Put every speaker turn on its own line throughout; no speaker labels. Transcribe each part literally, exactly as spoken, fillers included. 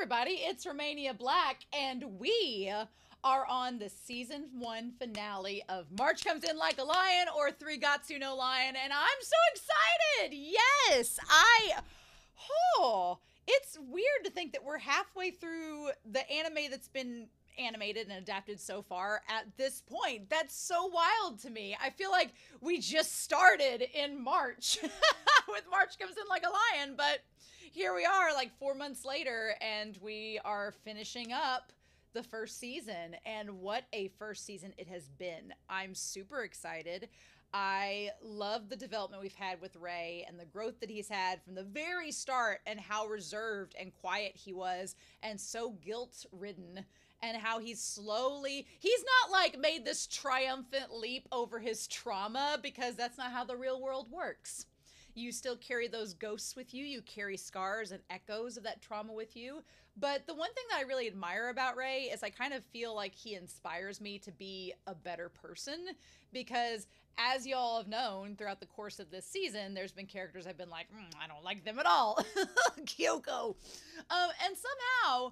everybody, it's Romania Black, and we are on the season one finale of March Comes In Like a Lion or Three Gatsu no Lion, and I'm so excited! Yes! I... Oh, it's weird to think that we're halfway through the anime that's been animated and adapted so far at this point. That's so wild to me. I feel like we just started in March with March Comes In Like a Lion, but here we are like four months later and we are finishing up the first season, and what a first season it has been. I'm super excited. I love the development we've had with Ray and the growth that he's had from the very start, and how reserved and quiet he was and so guilt-ridden, and how he's slowly, he's not like made this triumphant leap over his trauma, because that's not how the real world works. You still carry those ghosts with you. You carry scars and echoes of that trauma with you. But the one thing that I really admire about Ray is I kind of feel like he inspires me to be a better person, because as y'all have known throughout the course of this season, there's been characters I've been like, mm, I don't like them at all. Kyoko. Um, and somehow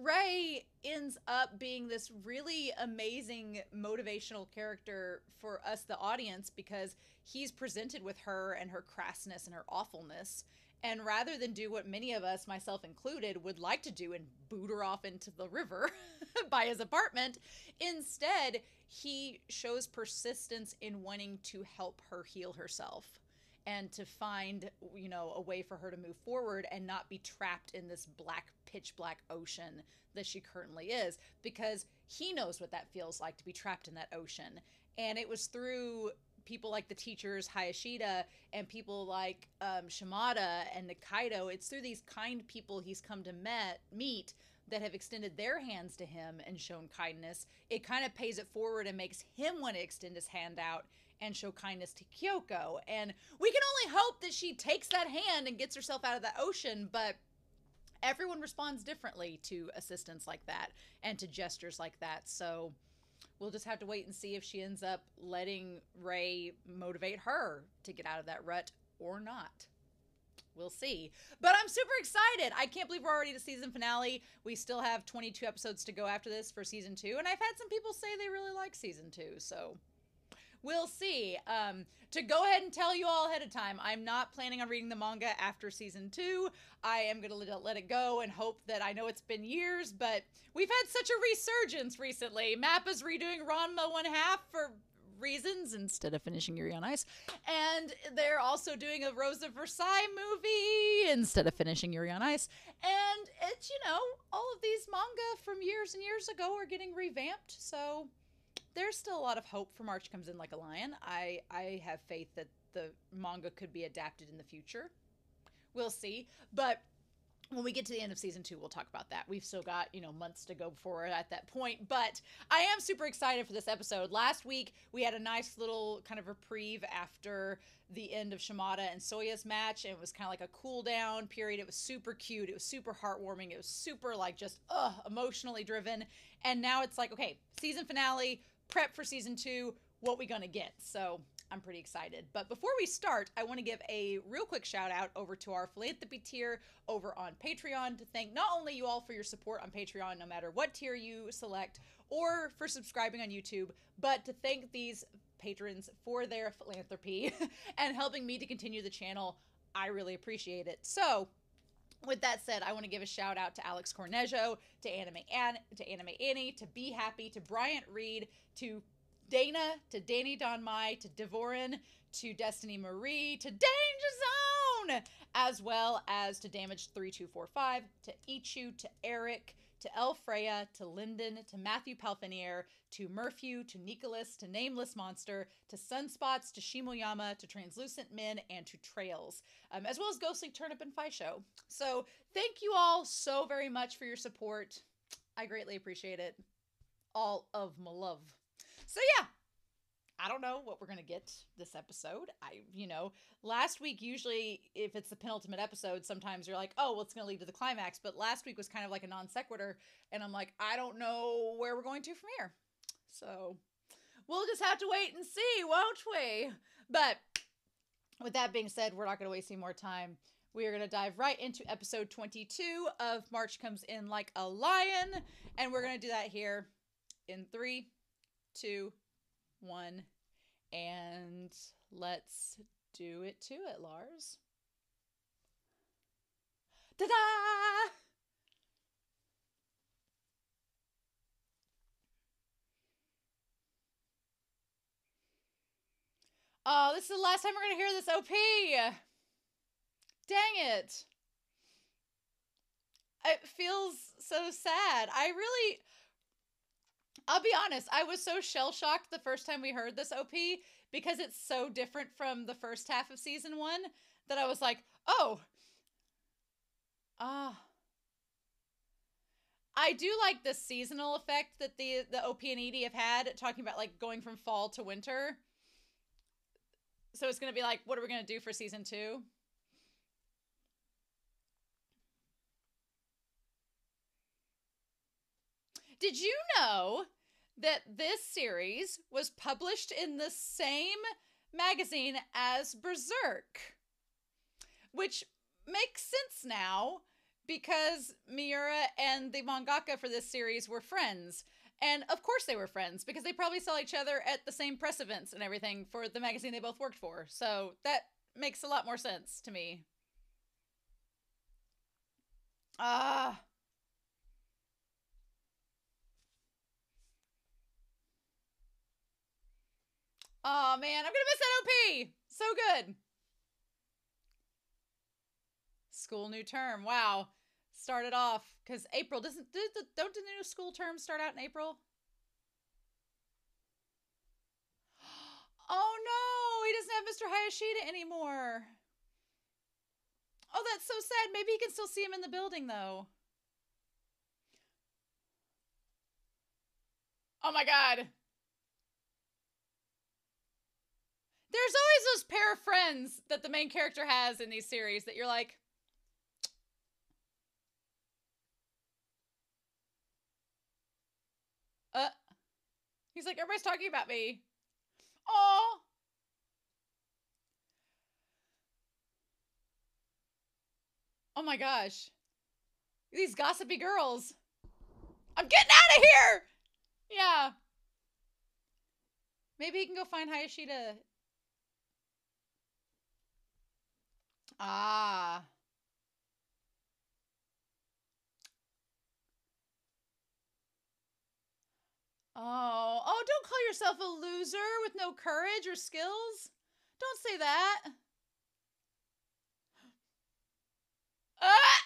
Ray ends up being this really amazing motivational character for us, the audience, because he's presented with her and her crassness and her awfulness. And rather than do what many of us, myself included, would like to do and boot her off into the river by his apartment, instead, he shows persistence in wanting to help her heal herself and to find, you know, a way for her to move forward and not be trapped in this black, pitch black ocean that she currently is, because he knows what that feels like to be trapped in that ocean. And it was through people like the teachers, Hayashida, and people like um, Shimada and Nikaido. It's through these kind people he's come to met, meet that have extended their hands to him and shown kindness. It kind of pays it forward and makes him want to extend his hand out and show kindness to Kyoko. And we can only hope that she takes that hand and gets herself out of the ocean, but everyone responds differently to assistance like that and to gestures like that. So we'll just have to wait and see if she ends up letting Ray motivate her to get out of that rut or not. We'll see. But I'm super excited. I can't believe we're already to season finale. We still have twenty-two episodes to go after this for season two. And I've had some people say they really like season two. So we'll see. Um, to go ahead and tell you all ahead of time, I'm not planning on reading the manga after season two. I am going to let it go and hope that, I know it's been years, but we've had such a resurgence recently. Mappa's redoing Ranma one half for reasons instead of finishing Yuri on Ice. And they're also doing a Rose of Versailles movie instead of finishing Yuri on Ice. And it's, you know, all of these manga from years and years ago are getting revamped. So there's still a lot of hope for March Comes In Like a Lion. I, I have faith that the manga could be adapted in the future. We'll see. But when we get to the end of season two, we'll talk about that. We've still got, you know, months to go before we're at that point. But I am super excited for this episode. Last week, we had a nice little kind of reprieve after the end of Shimada and Soya's match. And it was kind of like a cool down period. It was super cute. It was super heartwarming. It was super, like, just, ugh, emotionally driven. And now it's like, okay, season finale, prep for season two, what we gonna get? So I'm pretty excited. But before we start, I want to give a real quick shout out over to our philanthropy tier over on Patreon to thank not only you all for your support on Patreon, no matter what tier you select, or for subscribing on YouTube, but to thank these patrons for their philanthropy and helping me to continue the channel. I really appreciate it. So with that said, I want to give a shout out to Alex Cornejo, to Anime Ann, to Anime Annie, to Be Happy, to Bryant Reed, to Dana, to Danny Don Mai, to Devorin, to Destiny Marie, to Danger Zone, as well as to Damage three two four five, to Ichu, to Eric, to El Freya, to Lyndon, to Matthew Palfinier, to Murphew, to Nicholas, to Nameless Monster, to Sunspots, to Shimoyama, to Translucent Men, and to Trails, um, as well as Ghostly Turnip and Fisho. So thank you all so very much for your support. I greatly appreciate it. All of my love. So yeah, I don't know what we're going to get this episode. I, you know, last week, usually if it's the penultimate episode, sometimes you're like, oh, well, it's going to lead to the climax. But last week was kind of like a non sequitur. And I'm like, I don't know where we're going to from here. So we'll just have to wait and see, won't we? But with that being said, we're not going to waste any more time. We are going to dive right into episode twenty-two of March Comes In Like a Lion. And we're going to do that here in three, two, one. And let's do it to it, Lars. Ta-da! Oh, this is the last time we're going to hear this O P. Dang it. It feels so sad. I really, I'll be honest, I was so shell-shocked the first time we heard this O P because it's so different from the first half of season one that I was like, oh. Ah. Uh, I do like the seasonal effect that the, the O P and Edie have had, talking about like going from fall to winter. So it's going to be like, what are we going to do for season two? Did you know that this series was published in the same magazine as Berserk? Which makes sense now because Miura and the mangaka for this series were friends. And of course they were friends because they probably saw each other at the same press events and everything for the magazine they both worked for. So that makes a lot more sense to me. Ah. Uh, oh man, I'm gonna miss that O P. So good. School new term. Wow. Started off because April doesn't don't the new school terms start out in April? Oh no, he doesn't have Mister Hayashida anymore. Oh, that's so sad. Maybe he can still see him in the building though. Oh my god. There's always those pair of friends that the main character has in these series that you're like, uh, he's like, everybody's talking about me. Aw. Oh my gosh. These gossipy girls. I'm getting out of here! Yeah. Maybe he can go find Hayashida. Ah. Oh. Oh, don't call yourself a loser with no courage or skills. Don't say that. Ah!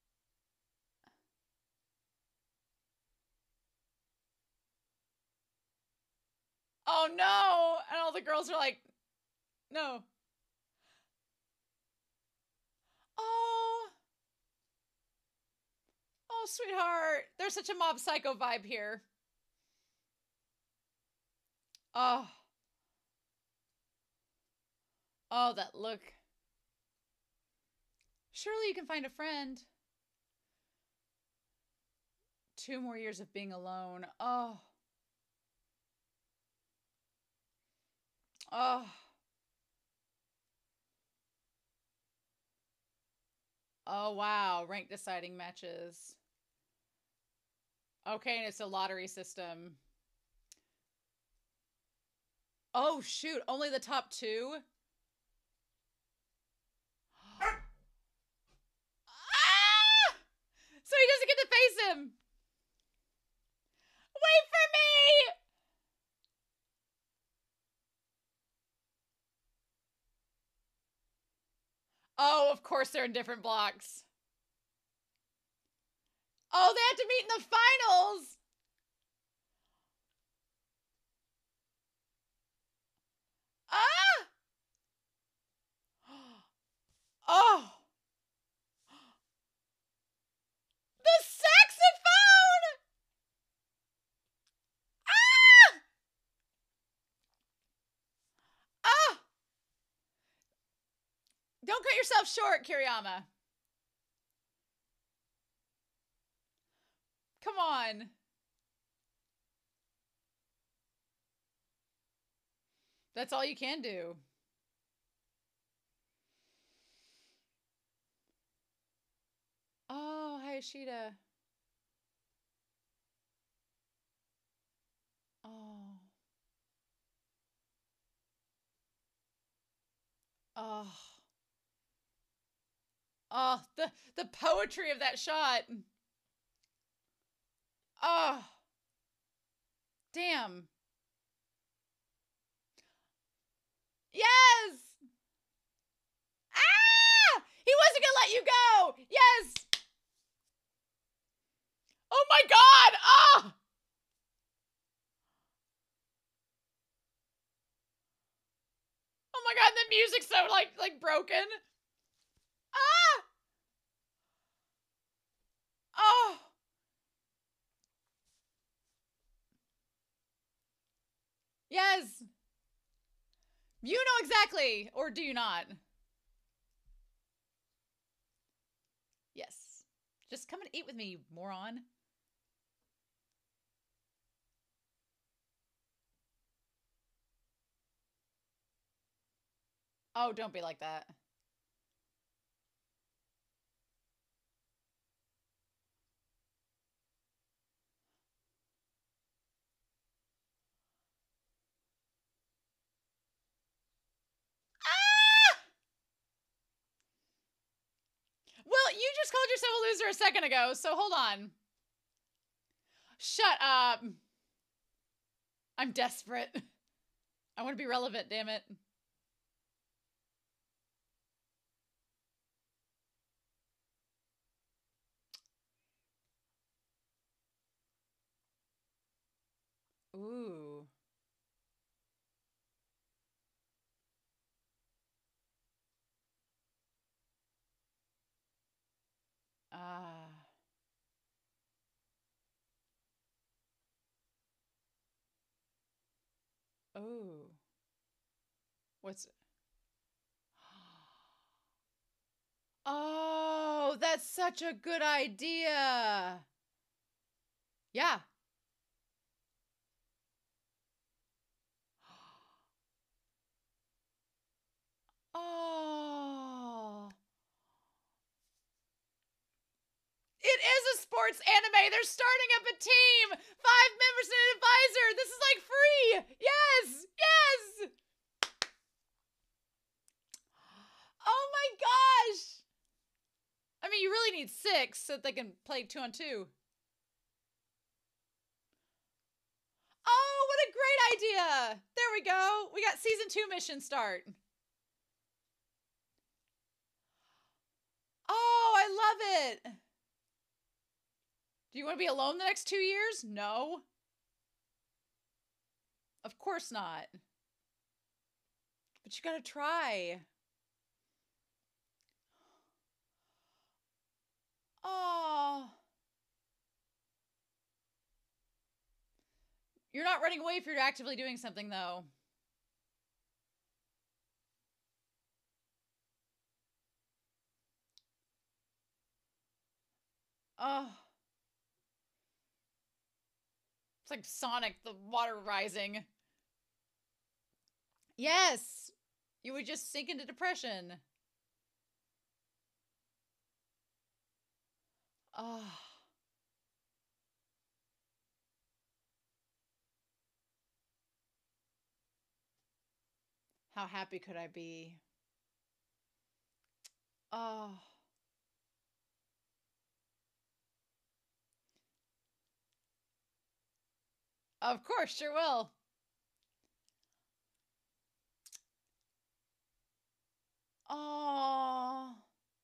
Oh no! And all the girls are like, no. Oh. Oh, sweetheart. There's such a Mob Psycho vibe here. Oh. Oh, that look. Surely you can find a friend. Two more years of being alone. Oh. Oh. Oh, wow. Rank deciding matches. Okay, and it's a lottery system. Oh, shoot. Only the top two? Ah! So he doesn't get to face him. Wait for me! Oh, of course they're in different blocks. Oh, they have to meet in the finals! Ah! Oh! The saxophone! Ah! Ah! Don't cut yourself short, Kiriyama. Come on. That's all you can do. Oh, Hayashida. Oh. Oh. Oh, the the poetry of that shot. Oh. Damn. Yes! Ah! He wasn't gonna let you go! Yes! Oh my god! Ah! Oh my god, the music's so like like broken. Ah! Oh! Yes! You know exactly, or do you not? Yes. Just come and eat with me, you moron. Oh, don't be like that. Ah! Well, you just called yourself a loser a second ago, so hold on. Shut up. I'm desperate. I want to be relevant, damn it. Ooh. Ah. Oh. What's... Oh, that's such a good idea. Yeah. Oh. It is a sports anime. They're starting up a team. Five members and an advisor. This is like free. Yes. Yes. Oh my gosh. I mean, you really need six so that they can play two on two. Oh, what a great idea. There we go. We got season two mission start. Oh, I love it. Do you want to be alone the next two years? No. Of course not. But you gotta try. Oh. You're not running away if you're actively doing something, though. Oh. It's like Sonic, the water rising. Yes. You would just sink into depression. Oh. How happy could I be? Oh. Of course, sure will. Oh.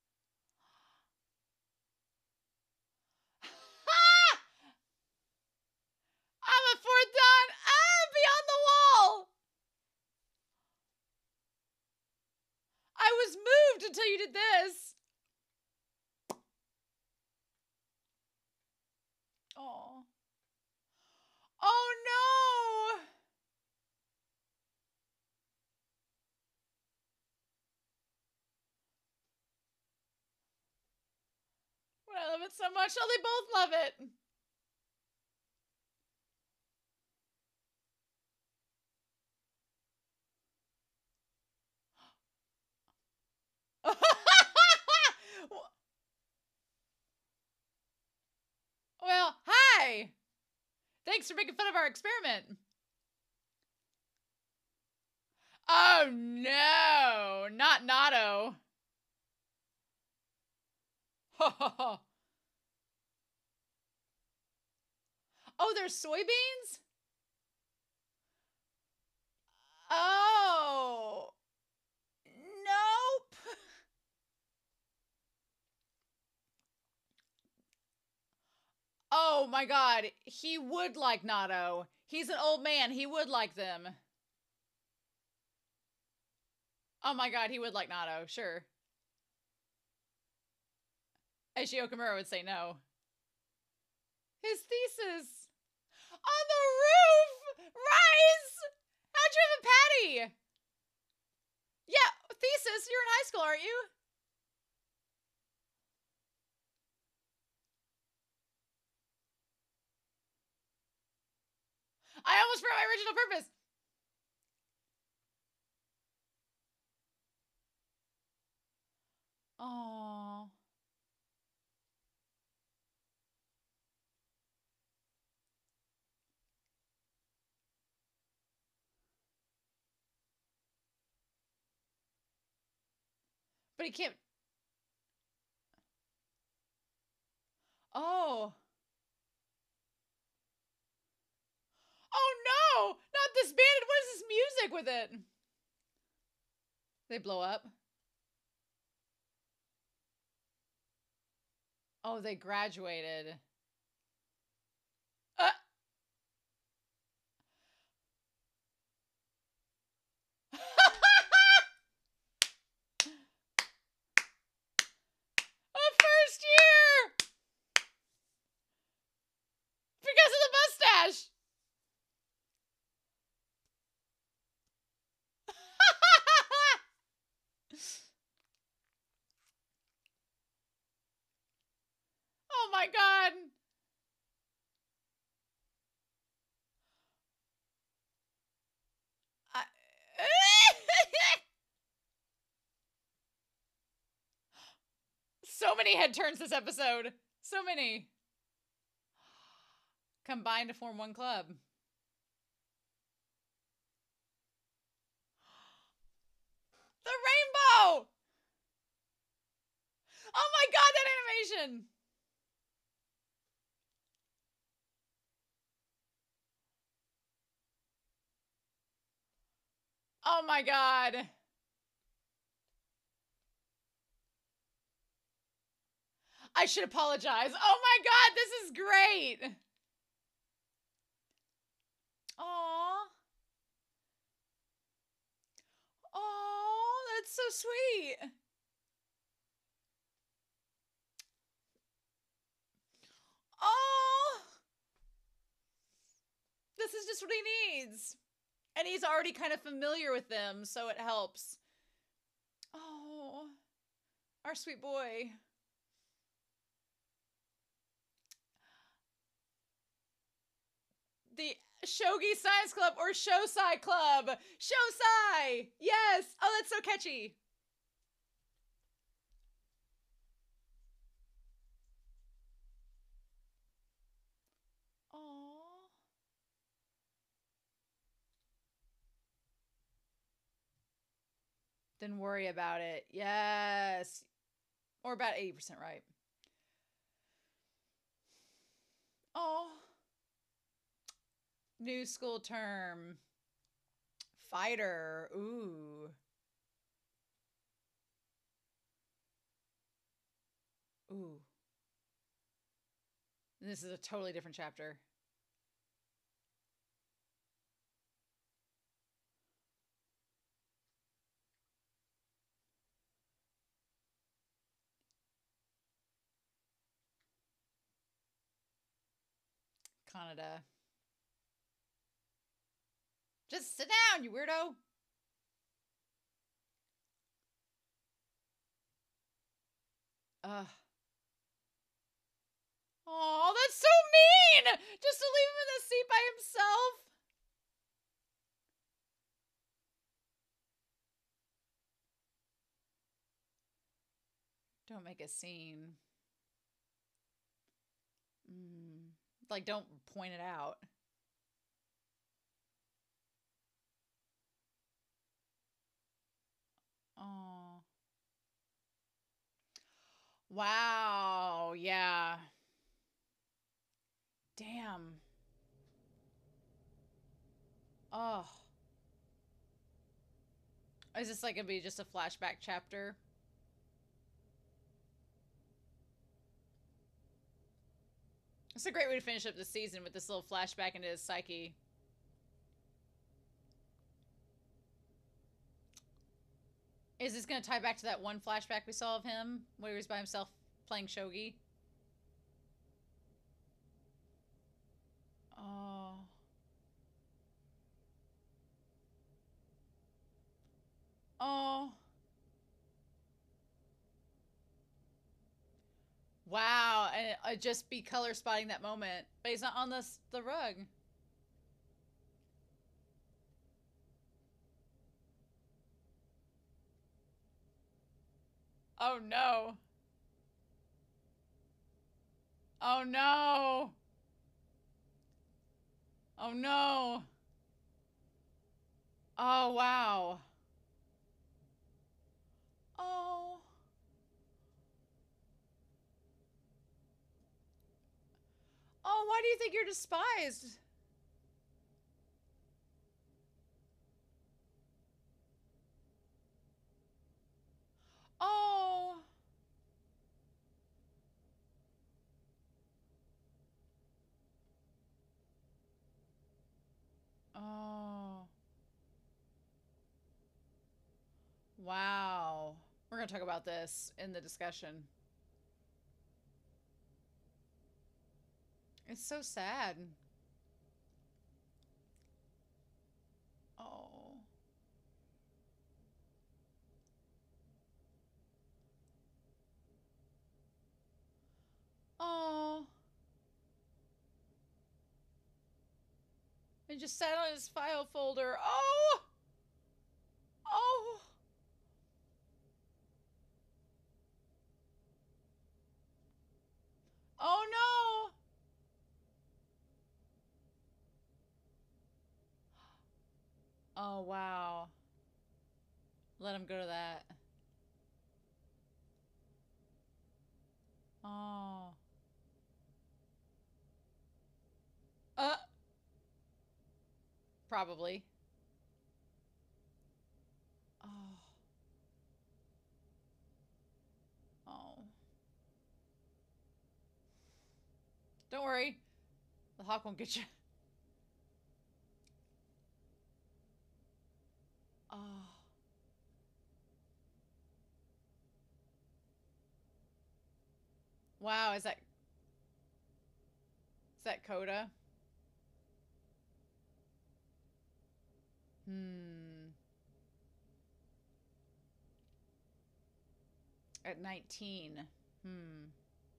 I'm a fourth dan. Ah, beyond the wall. I was moved until you did this. Oh. Oh no. But I love it so much. Oh, they both love it. Thanks for making fun of our experiment. Oh no, not Natto. Oh, there's soybeans? Oh. Nope. Oh my god, he would like Natto. He's an old man, he would like them. Oh my god, he would like Natto, sure. Eiichi Okamura would say no. His thesis. On the roof! Rise! How'd you have a patty? Yeah, thesis, you're in high school, aren't you? I almost forgot my original purpose. Aww. But he can't. Oh. Oh no! Not this bandit! What is this music with it? They blow up. Oh, they graduated. Uh. A first year! Because of the mustache! Oh my god! I... So many head turns this episode. So many. Combined to form one club. The rainbow! Oh my god, that animation! Oh my god. I should apologize. Oh my god, this is great! Aww. Aww, that's so sweet. Oh, this is just what he needs. And he's already kind of familiar with them, so it helps. Oh, our sweet boy. The Shogi Science Club or Shosai Club. Shosai! Yes! Oh, that's so catchy. Aww. Then worry about it. Yes. Or about eighty percent right. Oh. New school term. Fighter. Ooh. Ooh. This is a totally different chapter. Kaneda. Just sit down, you weirdo. Ugh. Oh, that's so mean! Just to leave him in the seat by himself. Don't make a scene. Mm. Like, don't point it out. Wow. Yeah. Damn. Oh. Is this like gonna be just a flashback chapter? It's a great way to finish up the season with this little flashback into his psyche. Is this gonna tie back to that one flashback we saw of him where he was by himself playing shogi? Oh. Oh. Wow. And it, it just be color spotting that moment. But he's not on the, the rug. Oh no. Oh no. Oh no. Oh wow. Oh. Oh, why do you think you're despised? Oh. Oh. Wow. We're going to talk about this in the discussion. It's so sad. Oh. Oh. It just sat on his file folder. Oh. Oh. Oh no. Oh wow. Let him go to that. Oh. Uh. Probably. Oh. Oh. Don't worry. The hawk won't get you. Oh. Wow, is that... Is that Coda? Hmm. At nineteen. Hmm.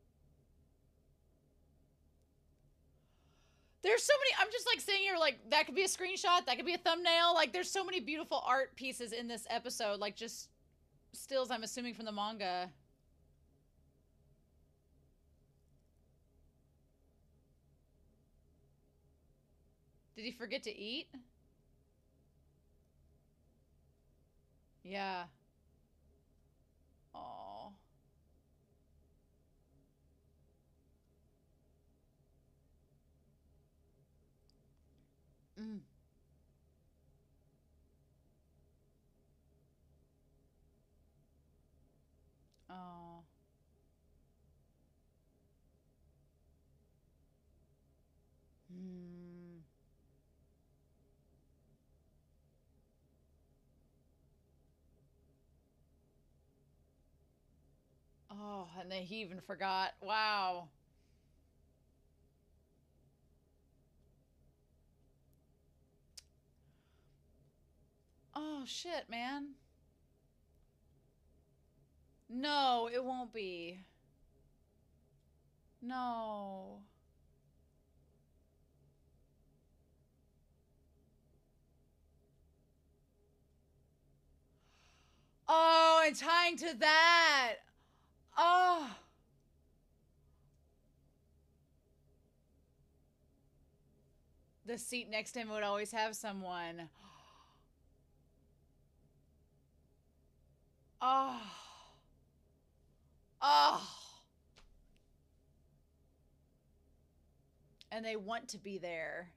There's so many... I'm just, like, sitting here, like, that could be a screenshot. That could be a thumbnail. Like, there's so many beautiful art pieces in this episode. Like, just stills, I'm assuming, from the manga. Did he forget to eat? Yeah. Oh. Mm. Oh. Hmm. Oh, and then he even forgot. Wow. Oh, shit, man. No, it won't be. No. Oh, and tying to that. Oh. The seat next to him would always have someone. Oh. Oh. And they want to be there.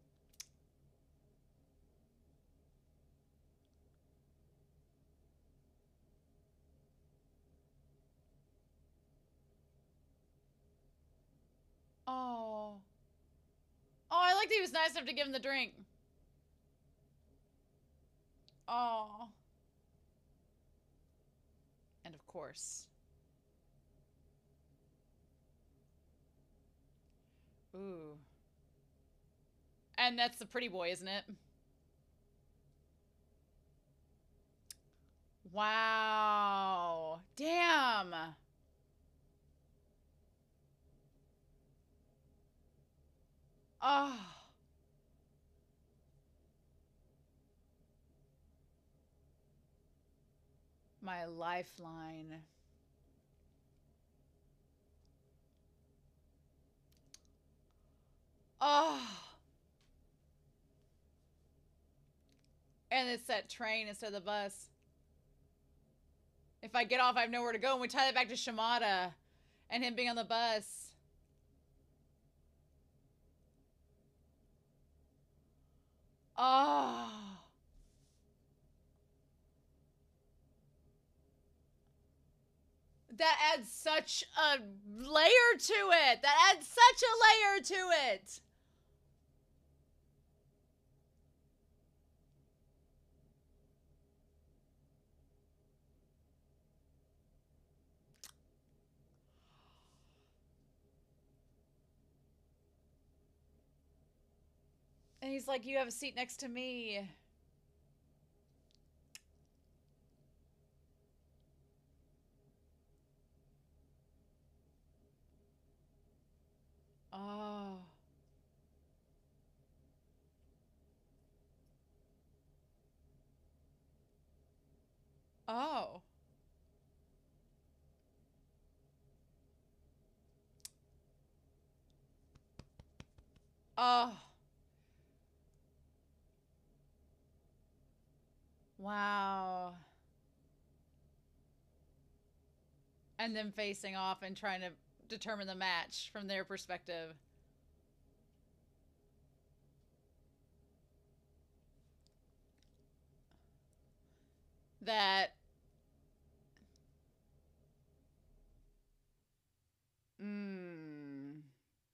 Oh. Oh, I liked he was nice enough to give him the drink. Oh. And of course. Ooh. And that's the pretty boy, isn't it? Wow. Damn. Oh. My lifeline. Oh. And it's that train instead of the bus. If I get off, I have nowhere to go. And we tie that back to Shimada and him being on the bus. Oh. That adds such a layer to it. That adds such a layer to it. And he's like, you have a seat next to me. Oh. Oh. Oh. Wow. And them facing off and trying to determine the match from their perspective. That. Mmm.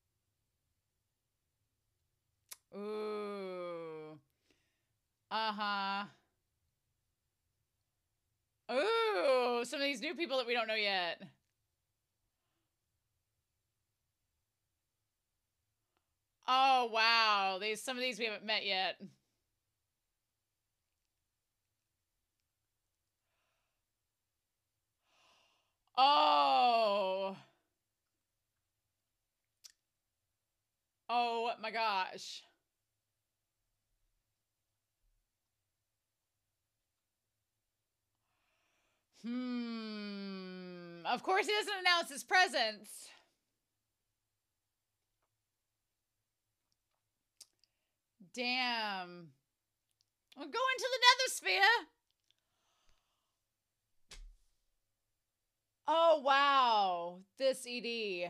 Ooh. Uh-huh. Ooh, some of these new people that we don't know yet. Oh, wow. These some of these we haven't met yet. Oh. Oh my gosh. Hmm. Of course he doesn't announce his presence. Damn. We're going to the nether sphere. Oh, wow. This E D.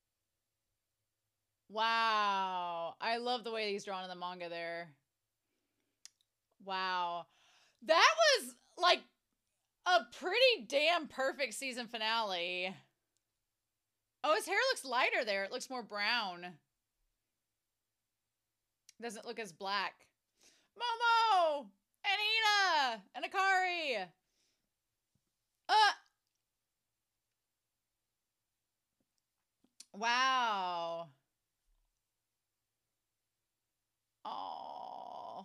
Wow. I love the way he's drawn in the manga there. Wow. That was like a pretty damn perfect season finale. Oh, his hair looks lighter there. It looks more brown. Doesn't look as black. Momo! And Hina! And Akari! Uh! Wow. Oh.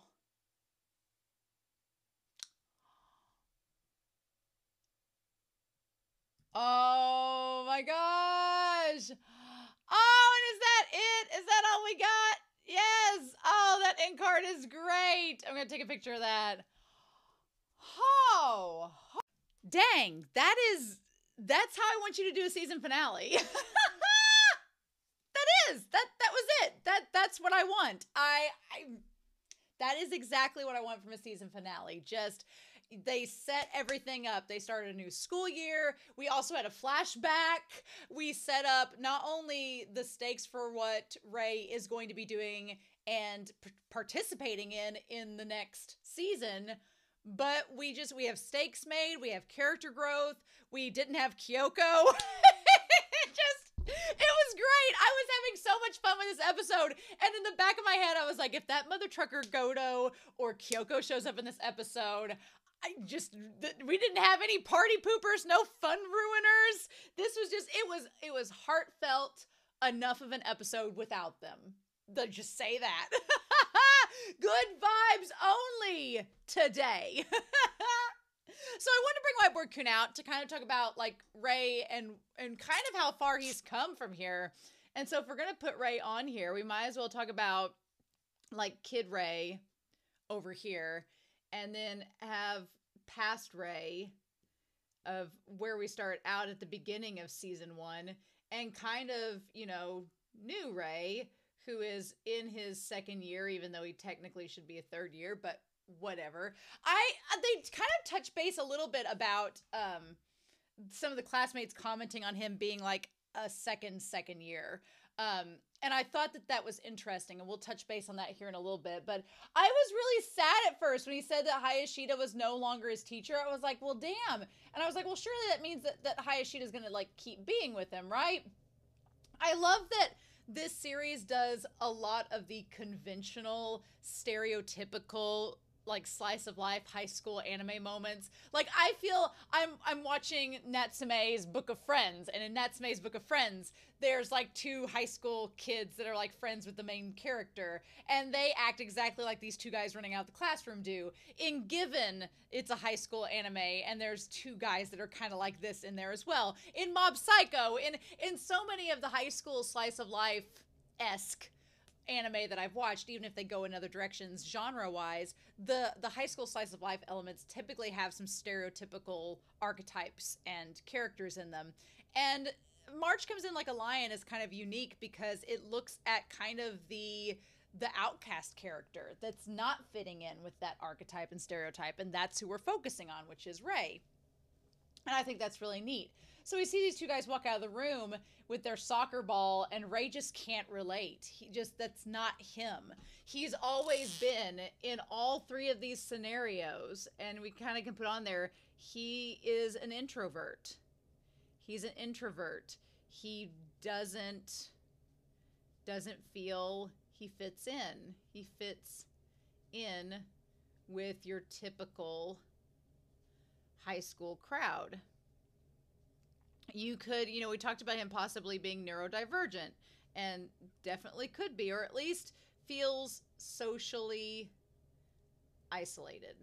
Oh my gosh. Oh, and is that it? Is that all we got? Yes. Oh, that end card is great. I'm going to take a picture of that. Oh. Dang. That is, that's how I want you to do a season finale. That is, that, that was it. That, that's what I want. I, I, that is exactly what I want from a season finale. Just They set everything up. They started a new school year. We also had a flashback. We set up not only the stakes for what Ray is going to be doing and p- participating in in the next season, but we just we have stakes made. We have character growth. We didn't have Kyoko. It just it was great. I was having so much fun with this episode. And in the back of my head, I was like, if that mother trucker Godo or Kyoko shows up in this episode, I just, th- we didn't have any party poopers, no fun ruiners. This was just, it was, it was heartfelt enough of an episode without them. They'll just say that. Good vibes only today. So I wanted to bring Whiteboard Kun out to kind of talk about like Ray and and kind of how far he's come from here. And so if we're gonna put Ray on here, we might as well talk about like Kid Ray over here, and then have past Ray of where we start out at the beginning of season one, and kind of, you know, new Ray, who is in his second year, even though he technically should be a third year, but whatever. I they kind of touch base a little bit about um some of the classmates commenting on him being like a second second year. Um and I thought that that was interesting, and we'll touch base on that here in a little bit. But I was really sad at first when he said that Hayashida was no longer his teacher. I was like, well, damn. And I was like, well, surely that means that, that Hayashida is going to like keep being with him, right? I love that this series does a lot of the conventional, stereotypical, like slice of life high school anime moments. Like I feel I'm I'm watching Natsume's Book of Friends, and in Natsume's Book of Friends, there's like two high school kids that are like friends with the main character, and they act exactly like these two guys running out the classroom do. In Given, it's a high school anime, and there's two guys that are kind of like this in there as well. In Mob Psycho, in in so many of the high school slice of life esque anime that I've watched, even if they go in other directions genre-wise, the the high school slice of life elements typically have some stereotypical archetypes and characters in them. And March Comes In Like a Lion is kind of unique because it looks at kind of the the outcast character that's not fitting in with that archetype and stereotype, and that's who we're focusing on, which is Ray. And I think that's really neat. So we see these two guys walk out of the room with their soccer ball, and Ray just can't relate. He just, that's not him. He's always been in all three of these scenarios, and we kind of can put on there, he is an introvert. He's an introvert. He doesn't, doesn't feel he fits in. He fits in with your typical high school crowd. You could, you know, we talked about him possibly being neurodivergent, and definitely could be, or at least feels socially isolated.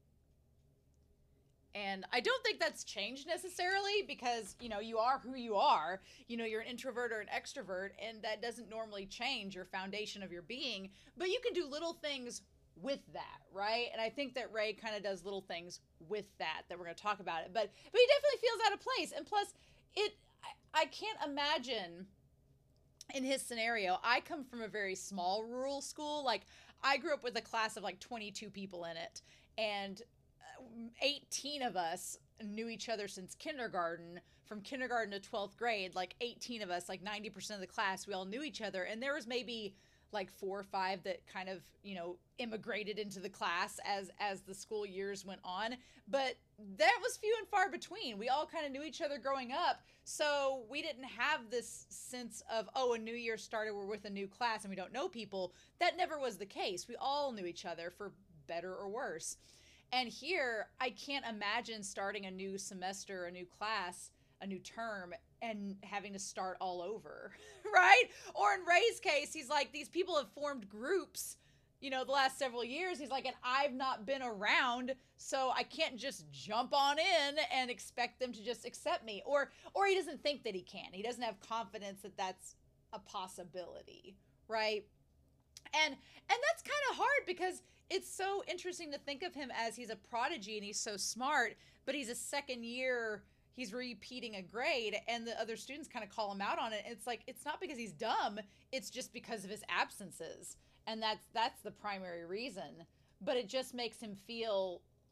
And I don't think that's changed necessarily, because, you know, you are who you are. You know, you're an introvert or an extrovert, and that doesn't normally change your foundation of your being, but you can do little things with that, right? And I think that Ray kind of does little things with that, that we're going to talk about it. But but he definitely feels out of place. And plus, it I, I can't imagine in his scenario. I come from a very small rural school. Like, I grew up with a class of like twenty-two people in it, and eighteen of us knew each other since kindergarten. From kindergarten to twelfth grade, like eighteen of us, like ninety percent of the class, we all knew each other. And there was maybe like four or five that kind of, you know, immigrated into the class as as the school years went on. But that was few and far between. We all kind of knew each other growing up. So we didn't have this sense of, oh, a new year started, we're with a new class and we don't know people. That never was the case. We all knew each other, for better or worse. And here, I can't imagine starting a new semester, a new class, a new term, and having to start all over, right? Or in Ray's case, he's like, these people have formed groups, you know, the last several years. He's like, and I've not been around, so I can't just jump on in and expect them to just accept me. Or, or he doesn't think that he can. He doesn't have confidence that that's a possibility, right? And, and that's kind of hard, because it's so interesting to think of him as he's a prodigy and he's so smart, but he's a second year, he's repeating a grade, and the other students kind of call him out on it. It's like, it's not because he's dumb, it's just because of his absences. And that's that's the primary reason. But it just makes him feel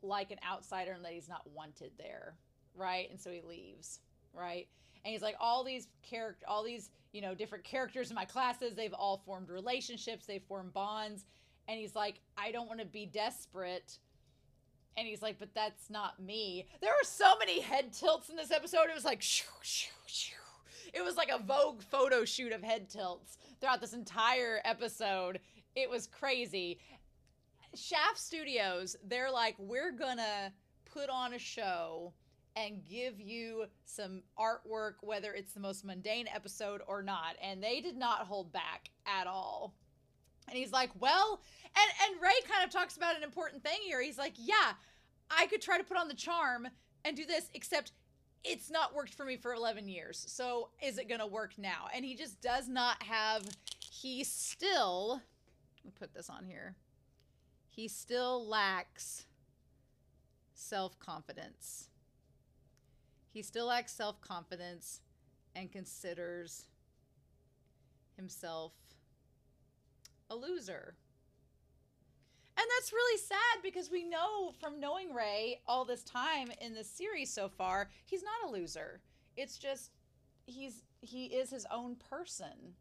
like an outsider and that he's not wanted there, right? And so he leaves, right? And he's like, all these character, all these, you know, different characters in my classes, they've all formed relationships, they've formed bonds. And he's like, I don't want to be desperate. And he's like, but that's not me. There were so many head tilts in this episode. It was like, shoo, shoo, shoo. It was like a Vogue photo shoot of head tilts throughout this entire episode. It was crazy. Shaft Studios, they're like, we're gonna put on a show and give you some artwork, whether it's the most mundane episode or not. And they did not hold back at all. And he's like, well, and, and Ray kind of talks about an important thing here. He's like, yeah, I could try to put on the charm and do this, except it's not worked for me for eleven years. So is it going to work now? And he just does not have, he still, let me put this on here. He still lacks self-confidence. He still lacks self-confidence and considers himself a loser. And that's really sad because we know from knowing Ray all this time in this series so far, he's not a loser. It's just he's he is his own person.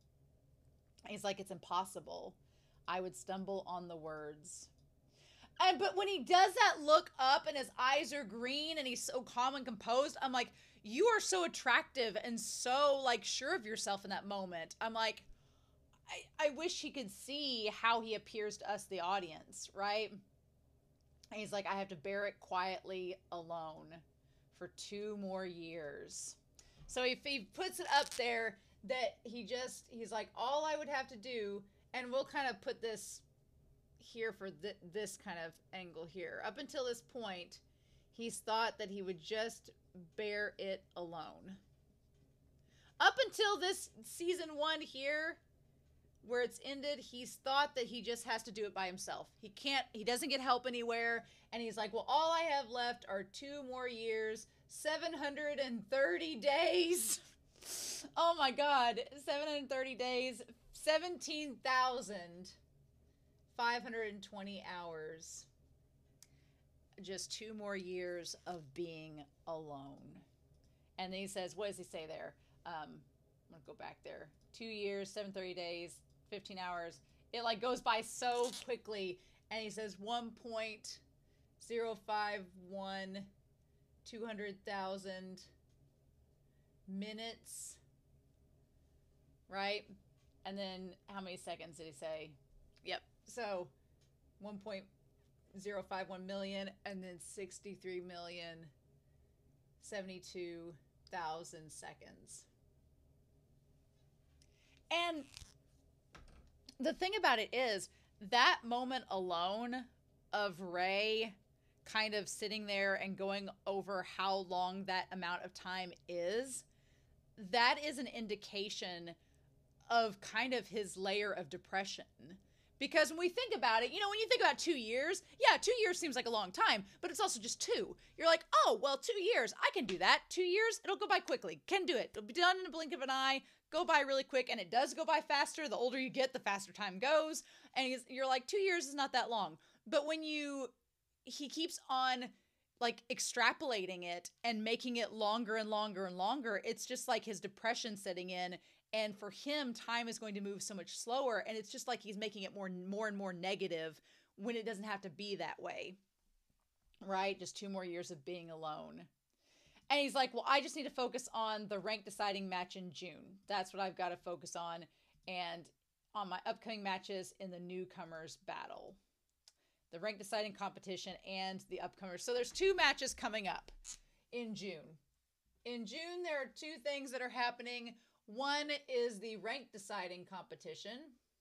He's like, it's impossible. I would stumble on the words. And but when he does that look up and his eyes are green and he's so calm and composed, I'm like, you are so attractive and so like sure of yourself in that moment. I'm like, I, I wish he could see how he appears to us, the audience, right? And he's like, I have to bear it quietly alone for two more years. So if he puts it up there that he just, he's like, all I would have to do, and we'll kind of put this here for th this kind of angle here. Up until this point, he's thought that he would just bear it alone. Up until this season one here, where it's ended, he's thought that he just has to do it by himself. He can't, he doesn't get help anywhere. And he's like, well, all I have left are two more years, seven hundred thirty days. Oh my God, seven hundred thirty days, seventeen thousand five hundred twenty hours. Just two more years of being alone. And then he says, what does he say there? Um, I'm gonna go back there. Two years, seven hundred thirty days, fifteen hours. It like goes by so quickly. And he says one point zero five one two hundred thousand minutes, right? And then how many seconds did he say? Yep. So one point zero five one million and then sixty-three million seventy-two thousand seconds. And the thing about it is that moment alone of Ray kind of sitting there and going over how long that amount of time is, that is an indication of kind of his layer of depression. Because when we think about it, you know, when you think about two years, yeah, two years seems like a long time, but it's also just two. You're like, oh, well, two years, I can do that. Two years, it'll go by quickly. Can do it. It'll be done in a blink of an eye, go by really quick, and it does go by faster. The older you get, the faster time goes. And he's, you're like, two years is not that long. But when you, he keeps on like extrapolating it and making it longer and longer and longer, it's just like his depression setting in. And for him, time is going to move so much slower. And it's just like he's making it more, more and more negative when it doesn't have to be that way. Right? Just two more years of being alone. And he's like, well, I just need to focus on the rank deciding match in June. That's what I've got to focus on. And on my upcoming matches in the newcomers battle. The rank deciding competition and the upcomers. So there's two matches coming up in June. In June, there are two things that are happening. One is the rank deciding competition.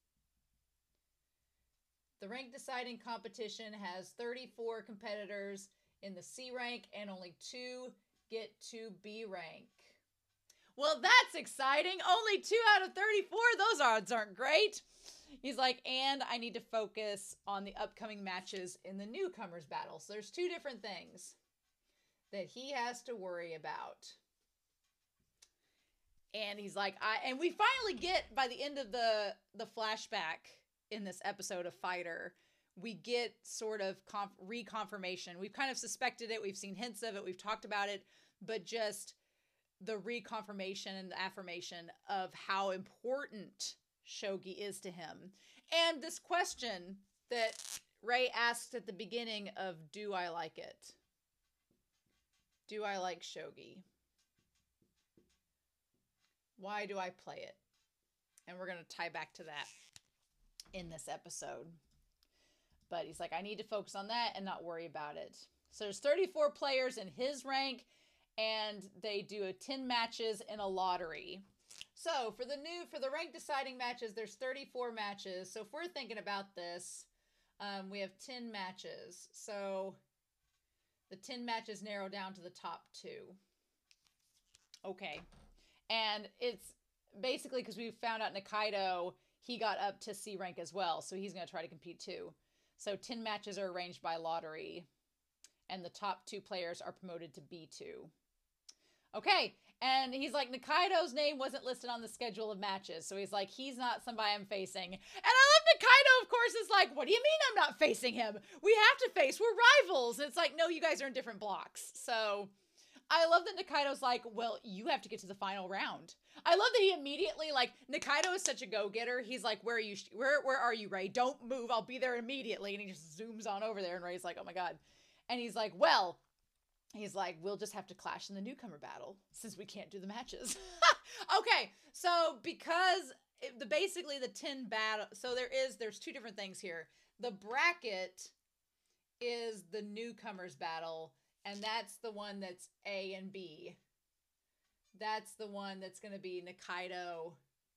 The rank deciding competition has thirty-four competitors in the C rank and only two get to B rank. Well, that's exciting. Only two out of thirty-four. Those odds aren't great. He's like, and I need to focus on the upcoming matches in the newcomers battle. So there's two different things that he has to worry about. And he's like, I, and we finally get by the end of the, the flashback in this episode of Fighter, we get sort of conf- reconfirmation. We've kind of suspected it. We've seen hints of it. We've talked about it, but just the reconfirmation and the affirmation of how important Shogi is to him. And this question that Rei asked at the beginning of, do I like it? Do I like Shogi? Why do I play it? And we're going to tie back to that in this episode. But he's like, I need to focus on that and not worry about it. So there's thirty-four players in his rank, and they do a ten matches in a lottery. So for the new, for the rank deciding matches, there's thirty-four matches. So if we're thinking about this, um, we have ten matches. So the ten matches narrow down to the top two. Okay. And it's basically because we found out Nikaido, he got up to C rank as well. So he's going to try to compete too. So ten matches are arranged by lottery, and the top two players are promoted to B two. Okay, and he's like, Nikaido's name wasn't listed on the schedule of matches, so he's like, he's not somebody I'm facing. And I love Nikaido, of course, is like, what do you mean I'm not facing him? We have to face, we're rivals. And it's like, no, you guys are in different blocks. So I love that Nikaido's like, well, you have to get to the final round. I love that he immediately, like, Nikaido is such a go-getter. He's like, where are you, where, where are you, Rei? Don't move, I'll be there immediately. And he just zooms on over there, and Rei's like, oh my God. And he's like, well, he's like, we'll just have to clash in the newcomer battle since we can't do the matches. Okay, so because it, the basically the ten battle, so there is, there's two different things here. The bracket is the newcomers battle, and that's the one that's A and B. That's the one that's going to be Nikaido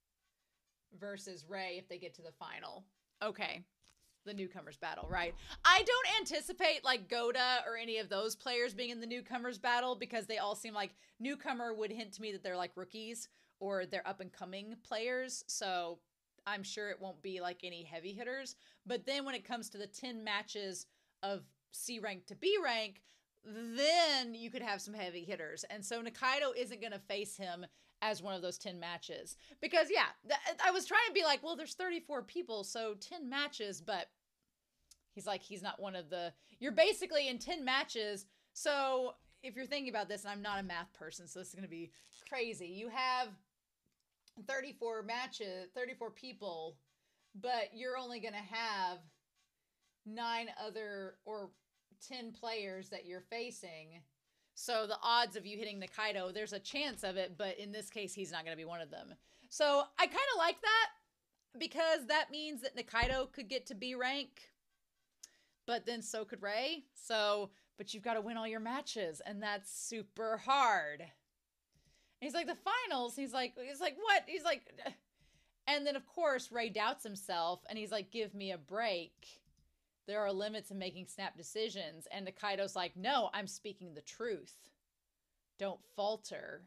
versus Rei if they get to the final. Okay. The newcomers battle, right? I don't anticipate like Goda or any of those players being in the newcomers battle because they all seem like newcomer would hint to me that they're like rookies or they're up and coming players. So I'm sure it won't be like any heavy hitters. But then when it comes to the ten matches of C rank to B rank, then you could have some heavy hitters. And so Nikaido isn't going to face him as one of those ten matches. Because, yeah, th- I was trying to be like, well, there's thirty-four people, so ten matches. But he's like, he's not one of the... You're basically in ten matches. So if you're thinking about this, and I'm not a math person, so this is going to be crazy. You have thirty-four matches, thirty-four people, but you're only going to have nine other... or ten players that you're facing. So the odds of you hitting Nikaido, there's a chance of it, but in this case, he's not going to be one of them. So I kind of like that because that means that Nikaido could get to B rank, but then so could Rei. So, but you've got to win all your matches, and that's super hard. And he's like, the finals, he's like, he's like, what? He's like, and then of course, Rei doubts himself, and he's like, give me a break. There are limits in making snap decisions. And Nikaido's like, no, I'm speaking the truth. Don't falter.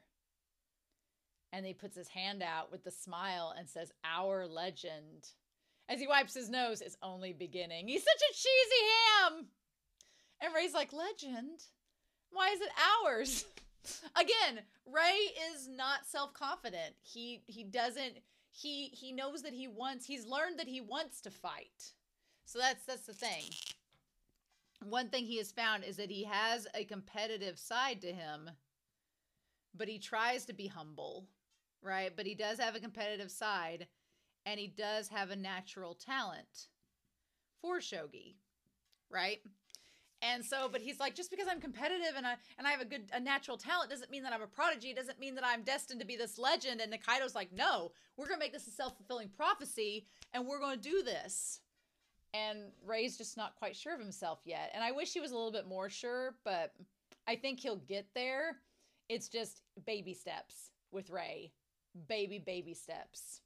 And he puts his hand out with the smile and says, our legend. As he wipes his nose, is only beginning. He's such a cheesy ham. And Rei's like, legend? Why is it ours? Again, Rei is not self-confident. He he doesn't, he he knows that he wants, he's learned that he wants to fight. So that's that's the thing. One thing he has found is that he has a competitive side to him, but he tries to be humble, right? But he does have a competitive side, and he does have a natural talent for shogi, right? And so, but he's like, just because I'm competitive and I and I have a good a natural talent doesn't mean that I'm a prodigy. It doesn't mean that I'm destined to be this legend. And Nikaido's like, no, we're gonna make this a self-fulfilling prophecy, and we're gonna do this. And Rei's just not quite sure of himself yet. And I wish he was a little bit more sure, but I think he'll get there. It's just baby steps with Rei. Baby, baby steps.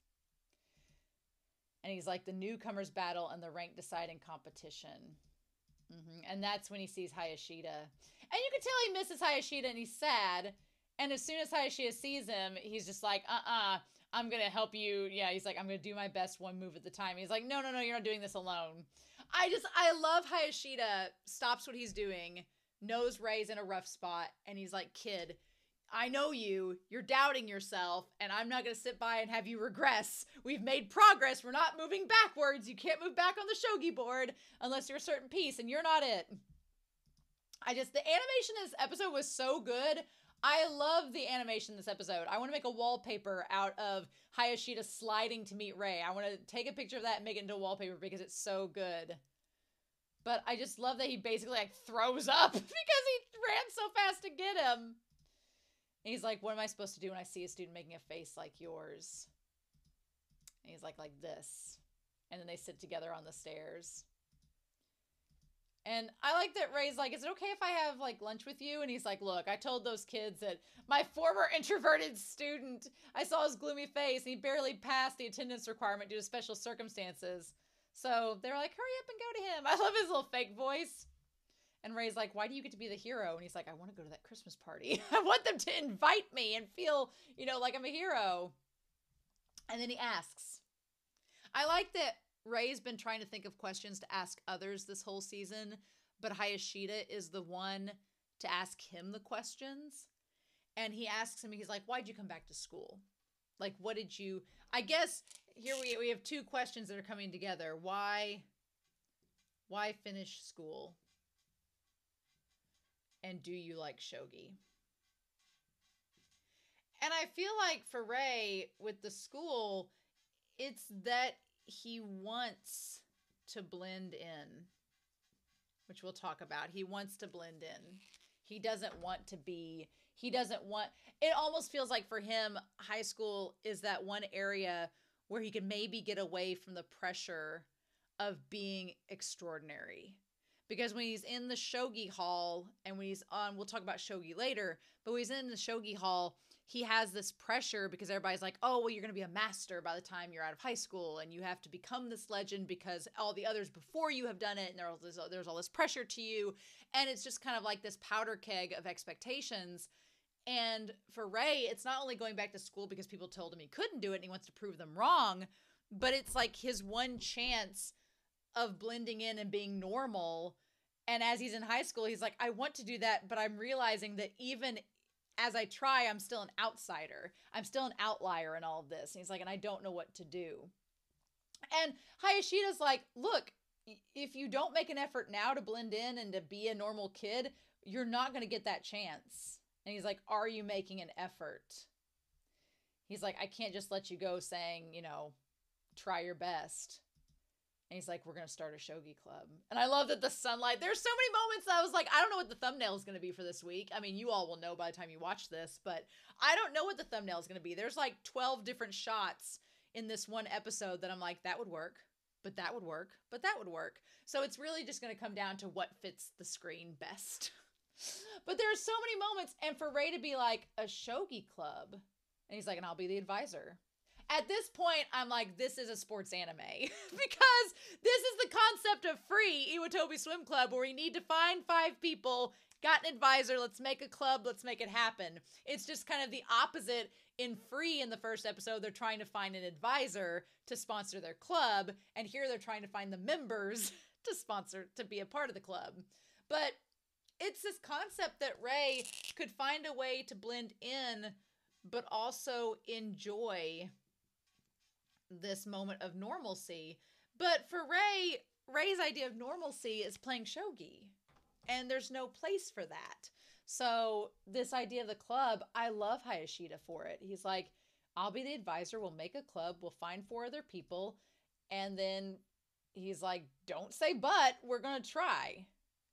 And he's like, the newcomers battle and the rank deciding competition. Mm-hmm. And that's when he sees Hayashida. And you can tell he misses Hayashida and he's sad. And as soon as Hayashida sees him, he's just like, uh-uh. I'm going to help you. Yeah, he's like, I'm going to do my best one move at the time. He's like, no, no, no, you're not doing this alone. I just, I love Hayashida stops what he's doing, knows Rei's in a rough spot, and he's like, kid, I know you, you're doubting yourself, and I'm not going to sit by and have you regress. We've made progress. We're not moving backwards. You can't move back on the shogi board unless you're a certain piece, and you're not it. I just, the animation in this episode was so good. I love the animation in this episode. I want to make a wallpaper out of Hayashida sliding to meet Rei. I want to take a picture of that and make it into a wallpaper because it's so good. But I just love that he basically like throws up because he ran so fast to get him. And he's like, what am I supposed to do when I see a student making a face like yours? And he's like, like this. And then they sit together on the stairs. And I like that Rei's like, is it okay if I have like lunch with you? And he's like, look, I told those kids that my former introverted student, I saw his gloomy face and he barely passed the attendance requirement due to special circumstances. So they were like, hurry up and go to him. I love his little fake voice. And Rei's like, why do you get to be the hero? And he's like, I want to go to that Christmas party. I want them to invite me and feel, you know, like I'm a hero. And then he asks. I like that Rei's been trying to think of questions to ask others this whole season, but Hayashida is the one to ask him the questions. And he asks him, he's like, why'd you come back to school? Like, what did you, I guess here we, we have two questions that are coming together. Why, why finish school? And do you like shogi? And I feel like for Rei with the school, it's that he wants to blend in, which we'll talk about. He wants to blend in. He doesn't want to be, he doesn't want, it almost feels like for him, high school is that one area where he can maybe get away from the pressure of being extraordinary. Because when he's in the shogi hall and when he's on, we'll talk about shogi later, but when he's in the shogi hall, he has this pressure because everybody's like, oh, well, you're going to be a master by the time you're out of high school and you have to become this legend because all the others before you have done it and there's, there's all this pressure to you. And it's just kind of like this powder keg of expectations. And for Rei, it's not only going back to school because people told him he couldn't do it and he wants to prove them wrong, but it's like his one chance of blending in and being normal. And as he's in high school, he's like, I want to do that, but I'm realizing that even as I try, I'm still an outsider. I'm still an outlier in all of this. And he's like, and I don't know what to do. And Hayashida's like, look, if you don't make an effort now to blend in and to be a normal kid, you're not going to get that chance. And he's like, are you making an effort? He's like, I can't just let you go saying, you know, try your best. And he's like, we're going to start a shogi club. And I love that the sunlight, there's so many moments that I was like, I don't know what the thumbnail is going to be for this week. I mean, you all will know by the time you watch this, but I don't know what the thumbnail is going to be. There's like twelve different shots in this one episode that I'm like, that would work, but that would work, but that would work. So it's really just going to come down to what fits the screen best. But there are so many moments. And for Rei to be like, a shogi club. And he's like, and I'll be the advisor. At this point, I'm like, this is a sports anime because this is the concept of free Iwatobi Swim Club where we need to find five people, got an advisor, let's make a club, let's make it happen. It's just kind of the opposite. In Free in the first episode, they're trying to find an advisor to sponsor their club, and here they're trying to find the members to sponsor, to be a part of the club. But it's this concept that Rei could find a way to blend in, but also enjoy this moment of normalcy. But for Rei, Rei's idea of normalcy is playing shogi, and there's no place for that. So this idea of the club, I love Hayashida for it. He's like, I'll be the advisor, we'll make a club, we'll find four other people, and then he's like, don't say but, we're gonna try.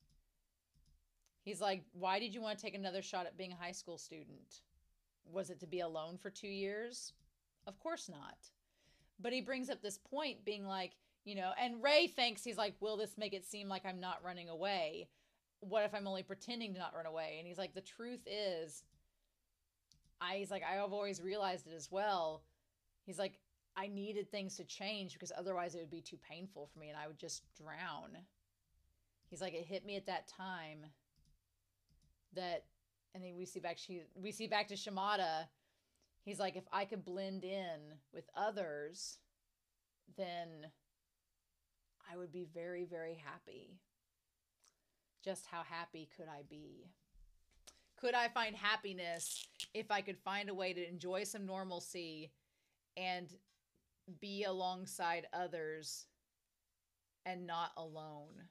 He's like, why did you want to take another shot at being a high school student? Was it to be alone for two years? Of course not. But he brings up this point being like, you know, and Rei thinks, he's like, will this make it seem like I'm not running away? What if I'm only pretending to not run away? And he's like, the truth is, I, he's like, I've always realized it as well. He's like, I needed things to change because otherwise it would be too painful for me and I would just drown. He's like, it hit me at that time that, and then we see back, she, we see back to Shimada. He's like, if I could blend in with others, then I would be very, very happy. Just how happy could I be? Could I find happiness if I could find a way to enjoy some normalcy and be alongside others and not alone?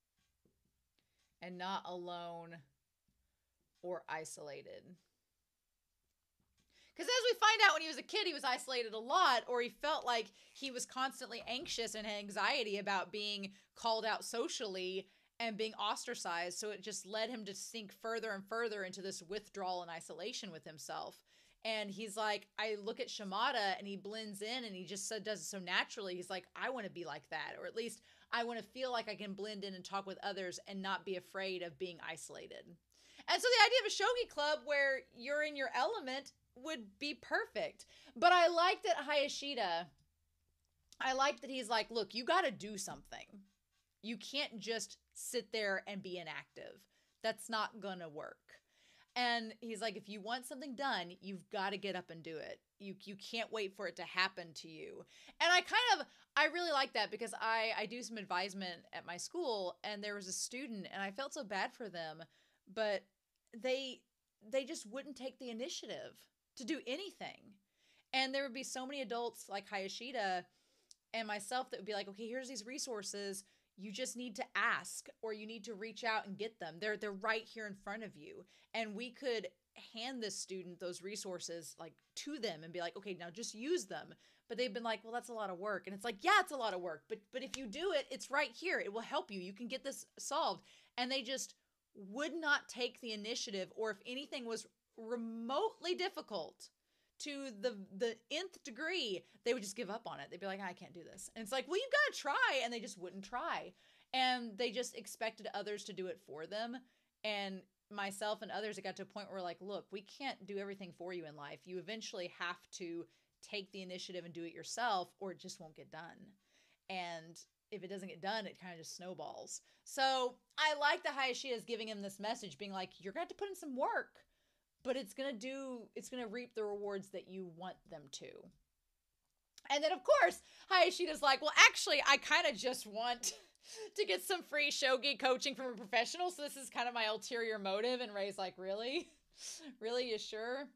And not alone or isolated. Because as we find out, when he was a kid, he was isolated a lot, or he felt like he was constantly anxious and had anxiety about being called out socially and being ostracized. So it just led him to sink further and further into this withdrawal and isolation with himself. And he's like, I look at Shimada and he blends in and he just so, does it so naturally. He's like, I want to be like that. Or at least I want to feel like I can blend in and talk with others and not be afraid of being isolated. And so the idea of a shogi club where you're in your element would be perfect. But I like that Hayashida, I like that he's like, look, you got to do something. You can't just sit there and be inactive. That's not going to work. And he's like, if you want something done, you've got to get up and do it. You you can't wait for it to happen to you. And I kind of, I really like that because I, I do some advisement at my school, and there was a student, and I felt so bad for them, but they they just wouldn't take the initiative to do anything. And there would be so many adults like Hayashida and myself that would be like, okay, here's these resources. You just need to ask, or you need to reach out and get them. They're they're right here in front of you. And we could hand this student those resources like to them and be like, okay, now just use them. But they've been like, well, that's a lot of work. And it's like, yeah, it's a lot of work. But but if you do it, it's right here. It will help you. You can get this solved. And they just would not take the initiative, or if anything was remotely difficult to the the nth degree, they would just give up on it. They'd be like, I can't do this. And it's like, well, you've got to try. And they just wouldn't try. And they just expected others to do it for them. And myself and others, it got to a point where we're like, look, we can't do everything for you in life. You eventually have to take the initiative and do it yourself, or it just won't get done. And if it doesn't get done, it kind of just snowballs. So I like that Hayashida is giving him this message, being like, you're going to have to put in some work, but it's going to do, it's going to reap the rewards that you want them to. And then, of course, Hayashida's like, well, actually, I kind of just want to get some free shogi coaching from a professional. So this is kind of my ulterior motive. And Rei's like, really? Really? You sure?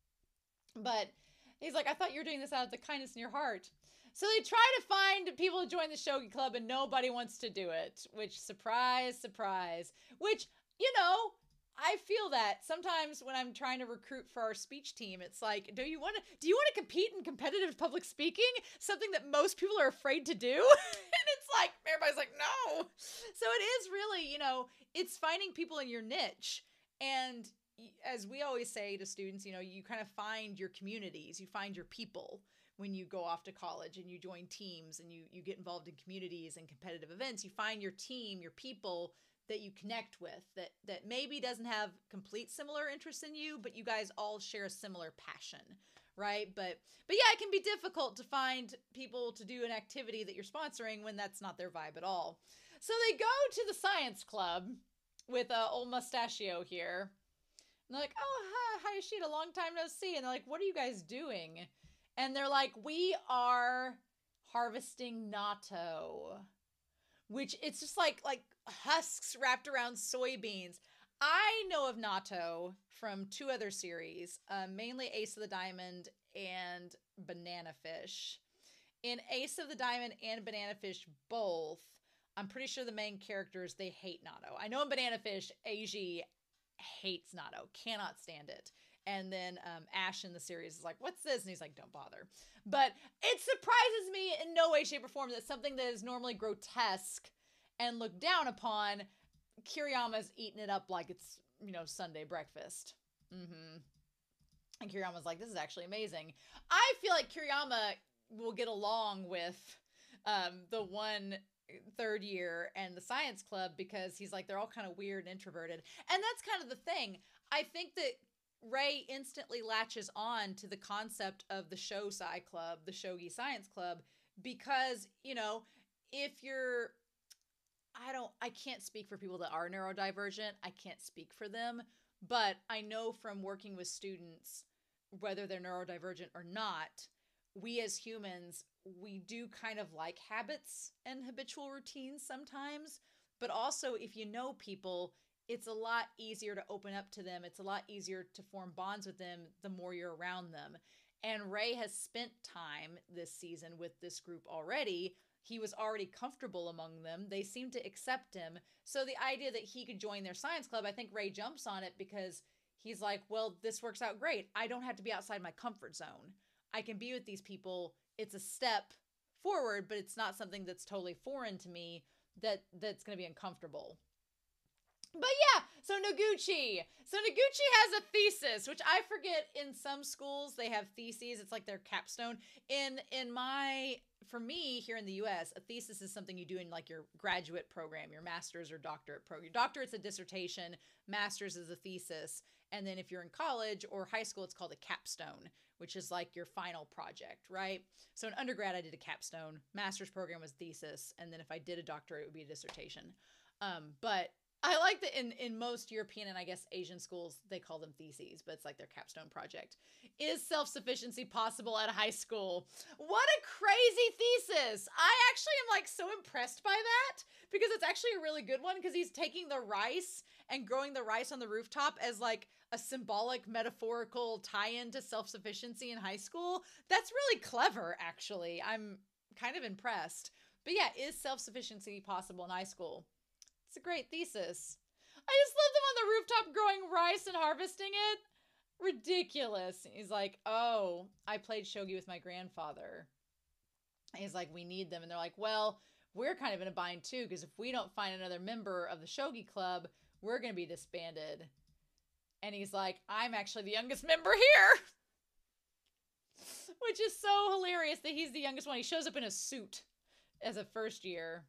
But he's like, I thought you were doing this out of the kindness in your heart. So they try to find people to join the shogi club, and nobody wants to do it, which, surprise, surprise, which, you know, I feel that sometimes when I'm trying to recruit for our speech team, it's like, do you want to, do you want to compete in competitive public speaking? Something that most people are afraid to do. And it's like, everybody's like, no. So it is really, you know, it's finding people in your niche. And as we always say to students, you know, you kind of find your communities, you find your people when you go off to college and you join teams and you, you get involved in communities and competitive events. You find your team, your people that you connect with, that that maybe doesn't have complete similar interests in you, but you guys all share a similar passion, right? But but yeah, it can be difficult to find people to do an activity that you're sponsoring when that's not their vibe at all. So they go to the science club with uh, old Mustachio here. And they're like, oh, hi, Hayashida, long time no see. And they're like, what are you guys doing? And they're like, we are harvesting natto. Which it's just like like husks wrapped around soybeans. I know of natto from two other series, uh, mainly Ace of the Diamond and Banana Fish. In Ace of the Diamond and Banana Fish both, I'm pretty sure the main characters, they hate natto. I know in Banana Fish, Eiji hates natto, cannot stand it. And then um, Ash in the series is like, what's this? And he's like, don't bother. But it surprises me in no way, shape, or form that something that is normally grotesque and looked down upon, Kiriyama's eating it up like it's, you know, Sunday breakfast. Mm-hmm. And Kiriyama's like, this is actually amazing. I feel like Kiriyama will get along with um, the one third year and the science club because he's like, they're all kind of weird and introverted. And that's kind of the thing. I think that Rei instantly latches on to the concept of the Shosai Club, the Shogi Science Club, because, you know, if you're, I don't, I can't speak for people that are neurodivergent. I can't speak for them, but I know from working with students, whether they're neurodivergent or not, we as humans, we do kind of like habits and habitual routines sometimes, but also if you know people, it's a lot easier to open up to them. It's a lot easier to form bonds with them the more you're around them. And Ray has spent time this season with this group already. He was already comfortable among them. They seem to accept him. So the idea that he could join their science club, I think Ray jumps on it because he's like, well, this works out great. I don't have to be outside my comfort zone. I can be with these people. It's a step forward, but it's not something that's totally foreign to me that that's going to be uncomfortable. But yeah, so Noguchi. So Noguchi has a thesis, which I forget in some schools they have theses. It's like their capstone. In in my for me here in the U S, a thesis is something you do in like your graduate program, your master's or doctorate program. Your doctorate's a dissertation, master's is a thesis, and then if you're in college or high school, it's called a capstone, which is like your final project, right? So in undergrad, I did a capstone. Master's program was thesis, and then if I did a doctorate, it would be a dissertation. Um, but I like that in, in most European and I guess Asian schools, they call them theses, but it's like their capstone project. Is self-sufficiency possible at a high school? What a crazy thesis. I actually am like so impressed by that because it's actually a really good one because he's taking the rice and growing the rice on the rooftop as like a symbolic metaphorical tie-in to self-sufficiency in high school. That's really clever, actually. I'm kind of impressed. But yeah, is self-sufficiency possible in high school? It's a great thesis. I just love them on the rooftop growing rice and harvesting it. Ridiculous. He's like, oh, I played shogi with my grandfather. And he's like, we need them. And they're like, well, we're kind of in a bind too, because if we don't find another member of the shogi club, we're going to be disbanded. And he's like, I'm actually the youngest member here. Which is so hilarious that he's the youngest one. He shows up in a suit as a first year.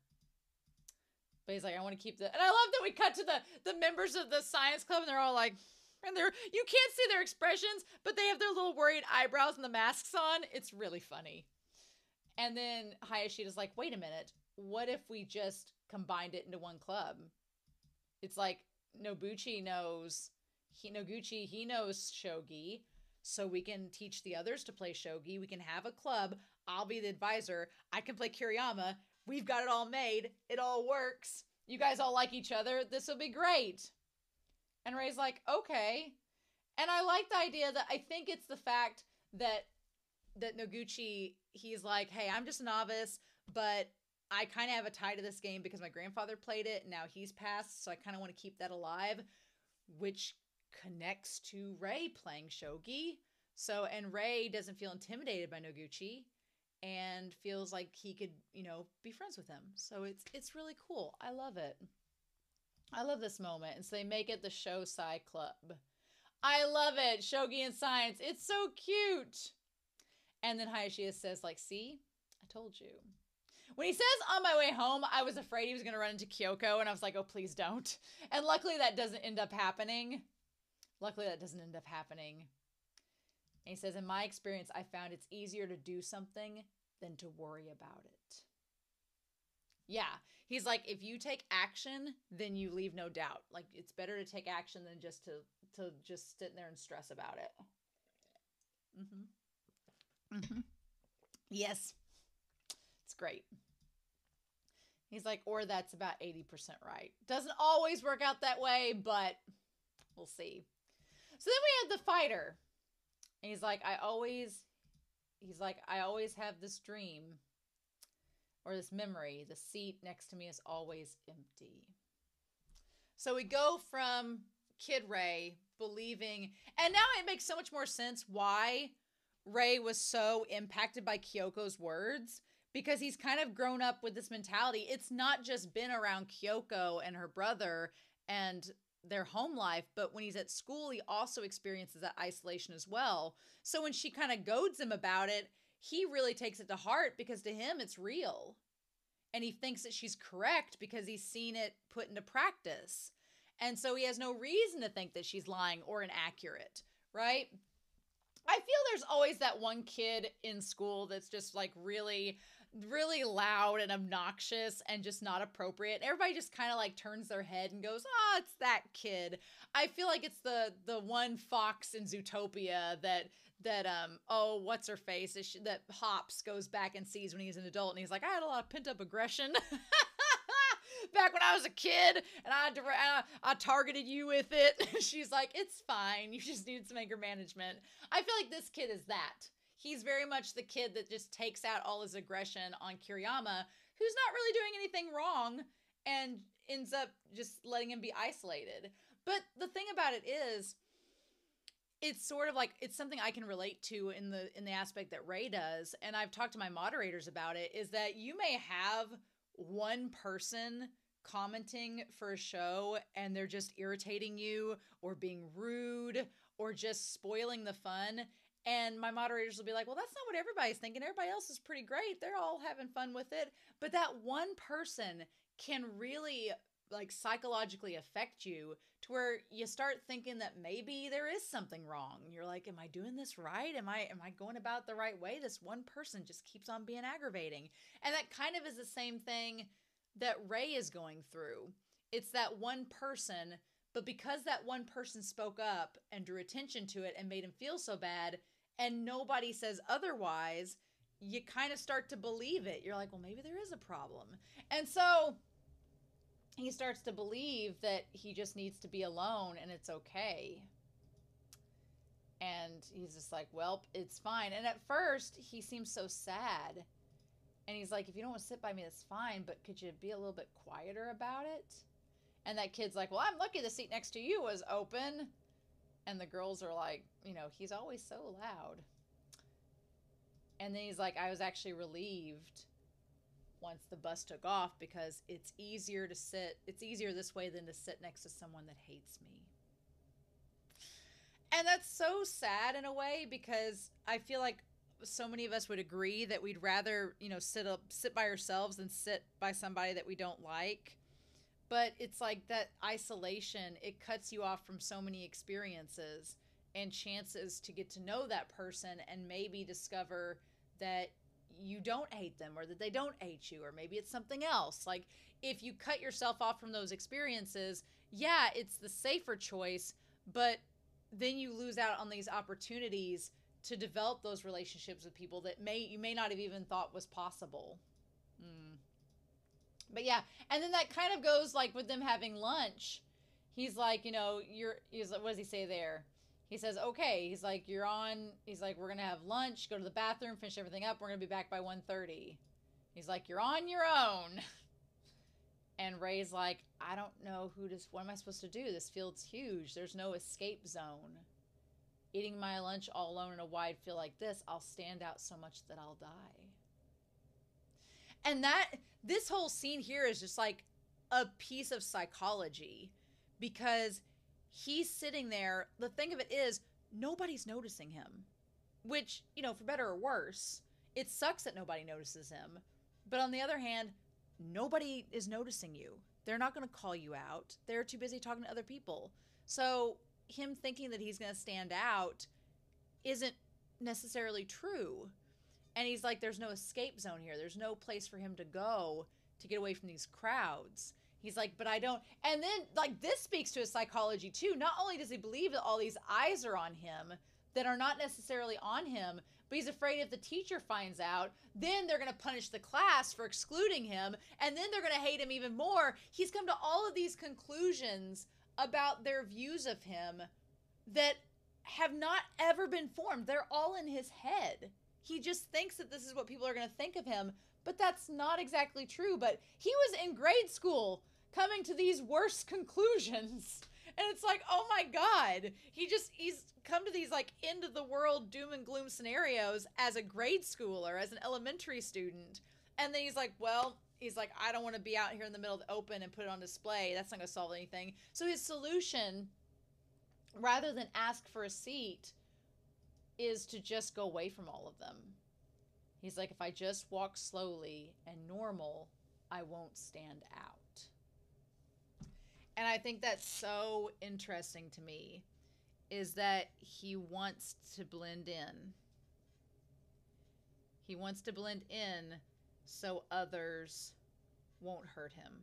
But he's like, I want to keep the... And I love that we cut to the, the members of the science club, and they're all like... And they're... You can't see their expressions, but they have their little worried eyebrows and the masks on. It's really funny. And then Hayashida's like, wait a minute. What if we just combined it into one club? It's like, Nobuchi knows... He, Noguchi, he knows shogi, so we can teach the others to play shogi. We can have a club. I'll be the advisor. I can play Kiriyama. We've got it all made. It all works. You guys all like each other. This will be great. And Ray's like, okay. And I like the idea that I think it's the fact that that Noguchi, he's like, hey, I'm just a novice, but I kind of have a tie to this game because my grandfather played it and now he's passed, so I kind of want to keep that alive, which connects to Ray playing shogi. So, and Ray doesn't feel intimidated by Noguchi and feels like he could, you know, be friends with him. So it's it's really cool. I love it. I love this moment. And so they make it the Shosai Club. I love it. Shogi and science. It's so cute. And then Hayashida says, like, see? I told you. When he says, on my way home, I was afraid he was going to run into Kyoko. And I was like, oh, please don't. And luckily that doesn't end up happening. Luckily that doesn't end up happening. And he says, in my experience, I found it's easier to do something than to worry about it. Yeah. He's like, if you take action, then you leave no doubt. Like, it's better to take action than just to, to just sit there and stress about it. Mm-hmm. Mm-hmm. Yes. It's great. He's like, or that's about eighty percent right. Doesn't always work out that way, but we'll see. So then we had the fighter. And he's like, I always, he's like, I always have this dream or this memory. The seat next to me is always empty. So we go from Kid Ray believing, and now it makes so much more sense why Ray was so impacted by Kyoko's words, because he's kind of grown up with this mentality. It's not just been around Kyoko and her brother and their home life, but when he's at school, he also experiences that isolation as well. So when she kind of goads him about it, he really takes it to heart because to him, it's real. And he thinks that she's correct because he's seen it put into practice. And so he has no reason to think that she's lying or inaccurate, right? I feel there's always that one kid in school that's just like really, really loud and obnoxious and just not appropriate. Everybody just kind of like turns their head and goes, oh, it's that kid. I feel like it's the the one fox in Zootopia that, that um oh, what's her face? She, that Hops goes back and sees when he's an adult and he's like, I had a lot of pent up aggression. back when I was a kid and I, dire- I, I targeted you with it. She's like, it's fine. You just need some anger management. I feel like this kid is that. He's very much the kid that just takes out all his aggression on Kiriyama, who's not really doing anything wrong, and ends up just letting him be isolated. But the thing about it is, it's sort of like, it's something I can relate to in the in the aspect that Ray does, and I've talked to my moderators about it, is that you may have one person commenting for a show and they're just irritating you or being rude or just spoiling the fun. And my moderators will be like, well, that's not what everybody's thinking. Everybody else is pretty great. They're all having fun with it. But that one person can really like psychologically affect you to where you start thinking that maybe there is something wrong. You're like, am I doing this right? Am I am I going about the right way? This one person just keeps on being aggravating. And that kind of is the same thing that Ray is going through. It's that one person, but because that one person spoke up and drew attention to it and made him feel so bad, and nobody says otherwise, you kind of start to believe it. You're like, well, maybe there is a problem. And so he starts to believe that he just needs to be alone and it's okay. And he's just like, well, it's fine. And at first, he seems so sad. And he's like, if you don't want to sit by me, that's fine, but could you be a little bit quieter about it? And that kid's like, well, I'm lucky the seat next to you was open. And the girls are like, you know, he's always so loud. And then he's like, I was actually relieved once the bus took off because it's easier to sit, it's easier this way than to sit next to someone that hates me. And that's so sad in a way, because I feel like so many of us would agree that we'd rather, you know, sit up, sit by ourselves than sit by somebody that we don't like. But it's like that isolation, it cuts you off from so many experiences and chances to get to know that person and maybe discover that you don't hate them or that they don't hate you, or maybe it's something else. Like, if you cut yourself off from those experiences, yeah, it's the safer choice, but then you lose out on these opportunities to develop those relationships with people that may you may not have even thought was possible. Mm. But yeah, and then that kind of goes like with them having lunch. He's like, you know, you're, he's like, what does he say there? He says, okay, he's like, you're on, he's like, we're going to have lunch, go to the bathroom, finish everything up. We're going to be back by one thirty. He's like, you're on your own. And Ray's like, I don't know who to, what am I supposed to do? This field's huge. There's no escape zone. Eating my lunch all alone in a wide field like this, I'll stand out so much that I'll die. And that, this whole scene here is just like a piece of psychology, because he's sitting there. The thing of it is, nobody's noticing him, which, you know, for better or worse, it sucks that nobody notices him. But on the other hand, nobody is noticing you. They're not going to call you out. They're too busy talking to other people. So him thinking that he's going to stand out isn't necessarily true. And he's like, there's no escape zone here. There's no place for him to go to get away from these crowds. He's like, but I don't. And then, like, this speaks to his psychology, too. Not only does he believe that all these eyes are on him that are not necessarily on him, but he's afraid if the teacher finds out, then they're going to punish the class for excluding him, and then they're going to hate him even more. He's come to all of these conclusions about their views of him that have not ever been formed. They're all in his head. He just thinks that this is what people are going to think of him, but that's not exactly true. But he was in grade school coming to these worse conclusions. And it's like, oh my God, he just, he's come to these like end of the world doom and gloom scenarios as a grade schooler, as an elementary student. And then he's like, well, he's like, I don't want to be out here in the middle of the open and put it on display. That's not going to solve anything. So his solution, rather than ask for a seat, is to just go away from all of them. He's like, if I just walk slowly and normal, I won't stand out. And I think that's so interesting to me, is that he wants to blend in. He wants to blend in so others won't hurt him.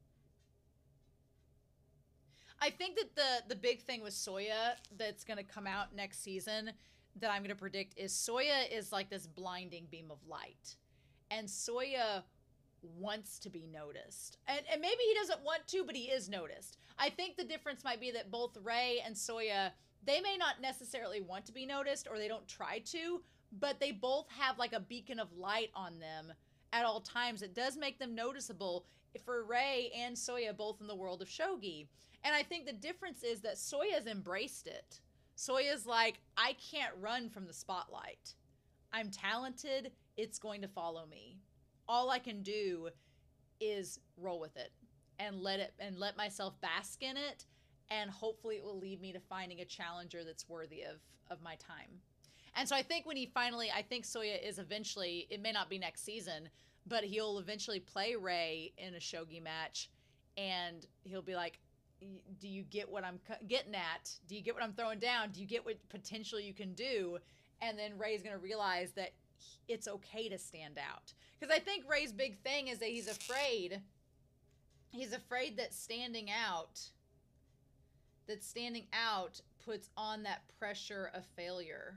I think that the, the big thing with Soya that's going to come out next season that I'm going to predict is Soya is like this blinding beam of light. And Soya wants to be noticed. And, and maybe he doesn't want to, but he is noticed. I think the difference might be that both Rey and Soya, they may not necessarily want to be noticed, or they don't try to, but they both have like a beacon of light on them at all times. It does make them noticeable for Rey and Soya, both in the world of shogi. And I think the difference is that Soya's embraced it. Soya's like, I can't run from the spotlight. I'm talented. It's going to follow me. All I can do is roll with it and let it and let myself bask in it, and hopefully it will lead me to finding a challenger that's worthy of of my time. And so I think when he finally, I think Soya is eventually, it may not be next season, but he'll eventually play Rey in a shogi match, and he'll be like, do you get what I'm getting at? Do you get what I'm throwing down? Do you get what potential you can do? And then Rey's going to realize that it's okay to stand out. Because I think Rey's big thing is that he's afraid. He's afraid that standing out, that standing out puts on that pressure of failure.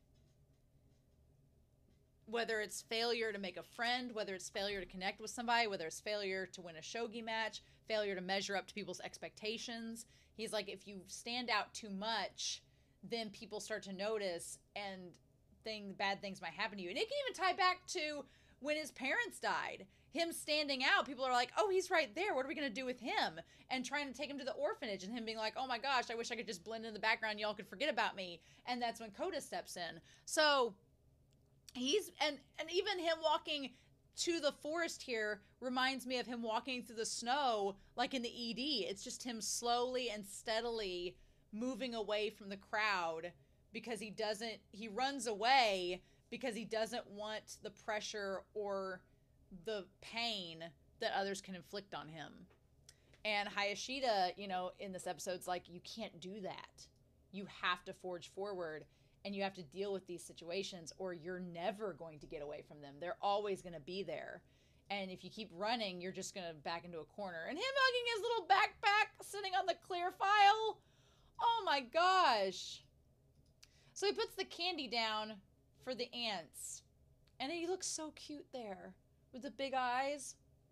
Whether it's failure to make a friend, whether it's failure to connect with somebody, whether it's failure to win a shogi match, failure to measure up to people's expectations. He's like, if you stand out too much, then people start to notice, and thing, bad things might happen to you. And it can even tie back to when his parents died. Him standing out, people are like, oh, he's right there. What are we going to do with him? And trying to take him to the orphanage, and him being like, oh my gosh, I wish I could just blend in the background. Y'all could forget about me. And that's when Kota steps in. So he's, and, and even him walking to the forest here reminds me of him walking through the snow, like in the E D. It's just him slowly and steadily moving away from the crowd, because he doesn't, he runs away because he doesn't want the pressure or the pain that others can inflict on him. And Hayashida, you know, in this episode's like, you can't do that. You have to forge forward, and you have to deal with these situations, or you're never going to get away from them. They're always going to be there. And if you keep running, you're just going to back into a corner. And him hugging his little backpack, sitting on the clear file. Oh my gosh. So he puts the candy down for the ants. And he looks so cute there with the big eyes,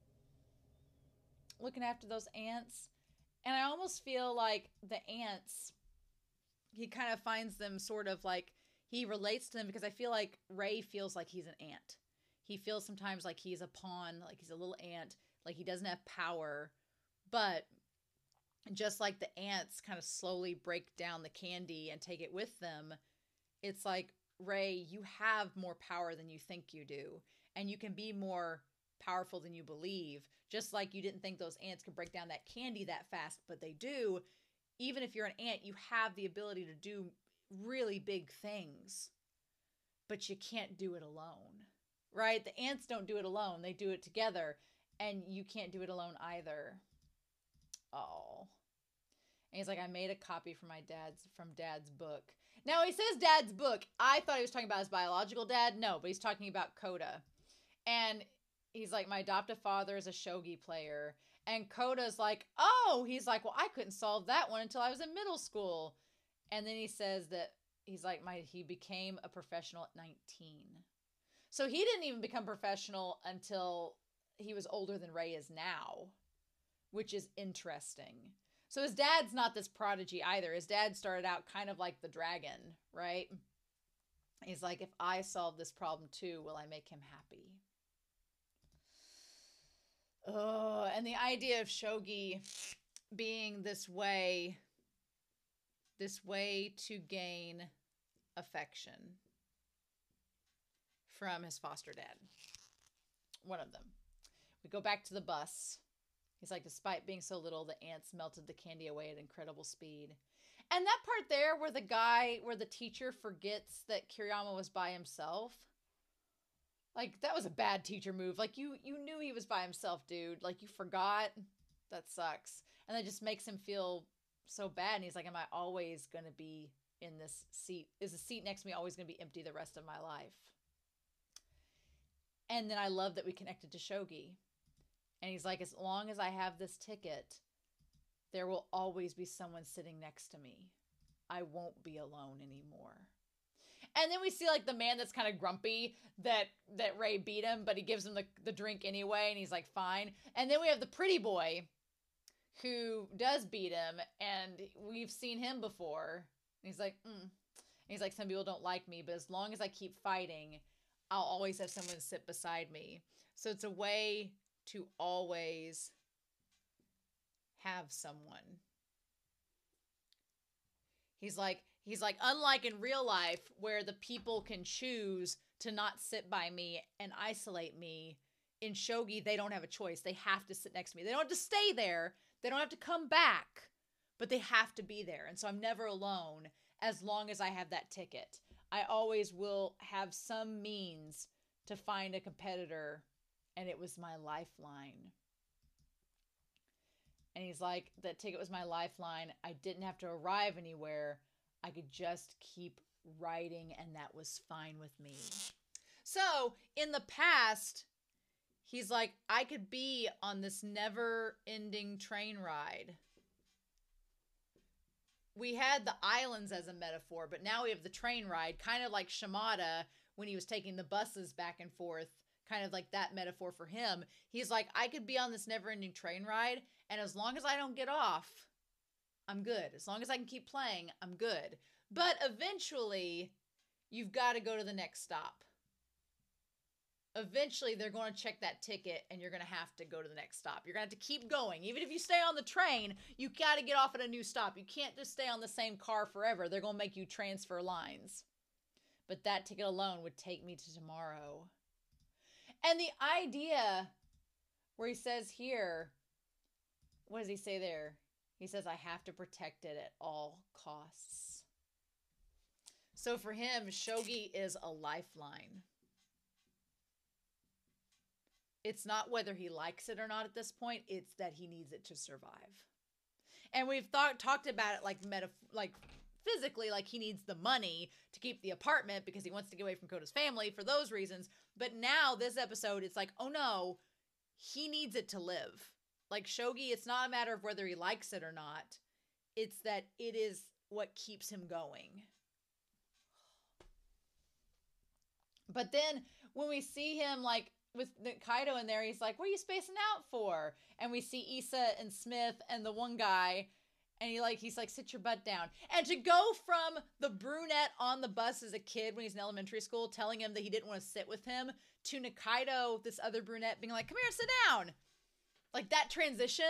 looking after those ants. And I almost feel like the ants, he kind of finds them sort of like, he relates to them, because I feel like Rey feels like he's an ant. He feels sometimes like he's a pawn, like he's a little ant, like he doesn't have power. But just like the ants kind of slowly break down the candy and take it with them, it's like, Rey, you have more power than you think you do. And you can be more powerful than you believe. Just like you didn't think those ants could break down that candy that fast, but they do. Even if you're an ant, you have the ability to do really big things. But you can't do it alone. Right? The ants don't do it alone. They do it together. And you can't do it alone either. Oh. And he's like, I made a copy from my dad's, from dad's book. Now, he says dad's book. I thought he was talking about his biological dad. No, but he's talking about Kota. And he's like, my adoptive father is a shogi player. And Kota's like, oh, he's like, well, I couldn't solve that one until I was in middle school. And then he says that he's like, my, he became a professional at nineteen. So he didn't even become professional until he was older than Rey is now, which is interesting. So his dad's not this prodigy either. His dad started out kind of like the dragon, right? He's like, if I solve this problem too, will I make him happy? Oh, and the idea of shogi being this way, this way to gain affection from his foster dad. One of them. We go back to the bus. He's like, despite being so little, the ants melted the candy away at incredible speed. And that part there where the guy, where the teacher forgets that Kiriyama was by himself. Like, that was a bad teacher move. Like, you you knew he was by himself, dude. Like, you forgot. That sucks. And that just makes him feel so bad. And he's like, am I always going to be in this seat? Is the seat next to me always going to be empty the rest of my life? And then I love that we connected to shogi. And he's like, as long as I have this ticket, there will always be someone sitting next to me. I won't be alone anymore. And then we see like the man that's kind of grumpy that that Ray beat him, but he gives him the, the drink anyway, and he's like, fine. And then we have the pretty boy who does beat him, and we've seen him before. And he's like, mm. And he's like, some people don't like me, but as long as I keep fighting, I'll always have someone sit beside me. So it's a way to always have someone. He's like, he's like, unlike in real life where the people can choose to not sit by me and isolate me, in shogi, they don't have a choice. They have to sit next to me. They don't have to stay there. They don't have to come back, but they have to be there. And so I'm never alone as long as I have that ticket. I always will have some means to find a competitor, and it was my lifeline. And he's like, that ticket was my lifeline. I didn't have to arrive anywhere. I could just keep writing, and that was fine with me. So in the past, he's like, I could be on this never-ending train ride. We had the islands as a metaphor, but now we have the train ride, kind of like Shimada when he was taking the buses back and forth, kind of like that metaphor for him. He's like, I could be on this never-ending train ride, and as long as I don't get off, I'm good. As long as I can keep playing, I'm good. But eventually, you've got to go to the next stop. Eventually, they're going to check that ticket, and you're going to have to go to the next stop. You're going to have to keep going. Even if you stay on the train, you got to get off at a new stop. You can't just stay on the same car forever. They're going to make you transfer lines. But that ticket alone would take me to tomorrow. And the idea where he says here, what does he say there? He says, I have to protect it at all costs. So for him, shogi is a lifeline. It's not whether he likes it or not at this point. It's that he needs it to survive. And we've thought, talked about it like meta, like physically, like he needs the money to keep the apartment because he wants to get away from Kota's family for those reasons. But now this episode, it's like, oh no, he needs it to live. Like shogi, it's not a matter of whether he likes it or not. It's that it is what keeps him going. But then when we see him like with Kaido in there, he's like, what are you spacing out for? And we see Issa and Smith and the one guy, and he like he's like, sit your butt down. And to go from the brunette on the bus as a kid when he's in elementary school telling him that he didn't want to sit with him, to Nikaido, this other brunette, being like, come here, sit down. Like that transition,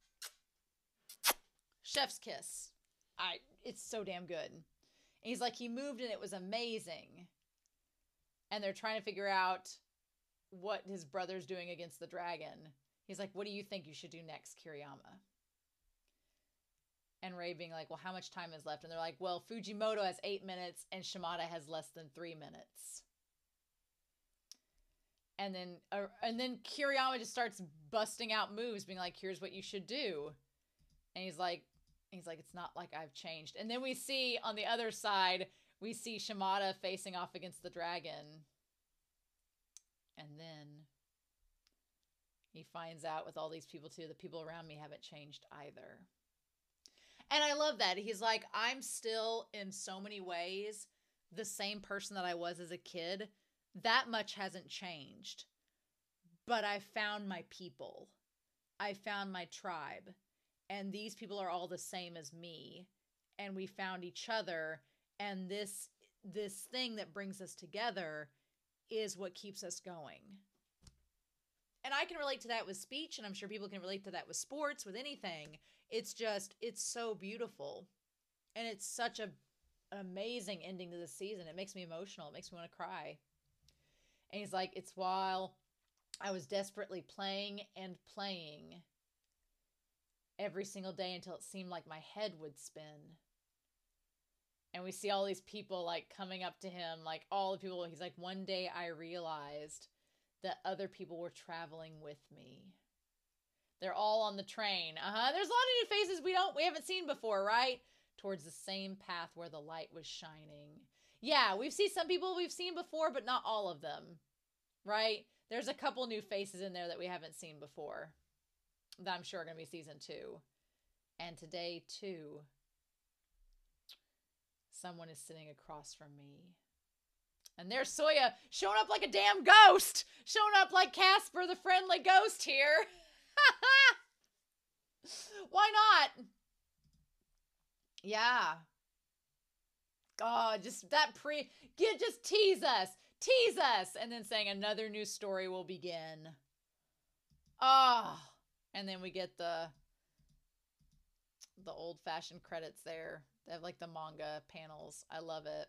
chef's kiss. I it's so damn good. And he's like, he moved and it was amazing. And they're trying to figure out what his brother's doing against the dragon. He's like, what do you think you should do next, Kiriyama? And Ray being like, well, how much time is left? And they're like, well, Fujimoto has eight minutes and Shimada has less than three minutes. And then, uh, and then Kiriyama just starts busting out moves, being like, here's what you should do. And he's like, he's like, it's not like I've changed. And then we see on the other side, we see Shimada facing off against the dragon. And then he finds out with all these people too, the people around me haven't changed either. And I love that. He's like, I'm still in so many ways the same person that I was as a kid. That much hasn't changed. But I found my people. I found my tribe. And these people are all the same as me. And we found each other. And this this thing that brings us together is what keeps us going. And I can relate to that with speech, and I'm sure people can relate to that with sports, with anything. It's just, it's so beautiful. And it's such a, an amazing ending to this season. It makes me emotional. It makes me want to cry. And he's like, it's while I was desperately playing and playing every single day until it seemed like my head would spin. And we see all these people like coming up to him, like all the people. He's like, one day I realized that other people were traveling with me. They're all on the train. Uh-huh. There's a lot of new faces we don't, we haven't seen before, right? Towards the same path where the light was shining. Yeah, we've seen some people we've seen before, but not all of them, right? There's a couple new faces in there that we haven't seen before that I'm sure are going to be season two. And today, too, someone is sitting across from me. And there's Soya showing up like a damn ghost. Showing up like Casper the Friendly Ghost here. Why not? Yeah. Oh, just that pre... Get, just tease us. Tease us. And then saying another new story will begin. Oh. And then we get the... the old-fashioned credits there. They have like the manga panels. I love it.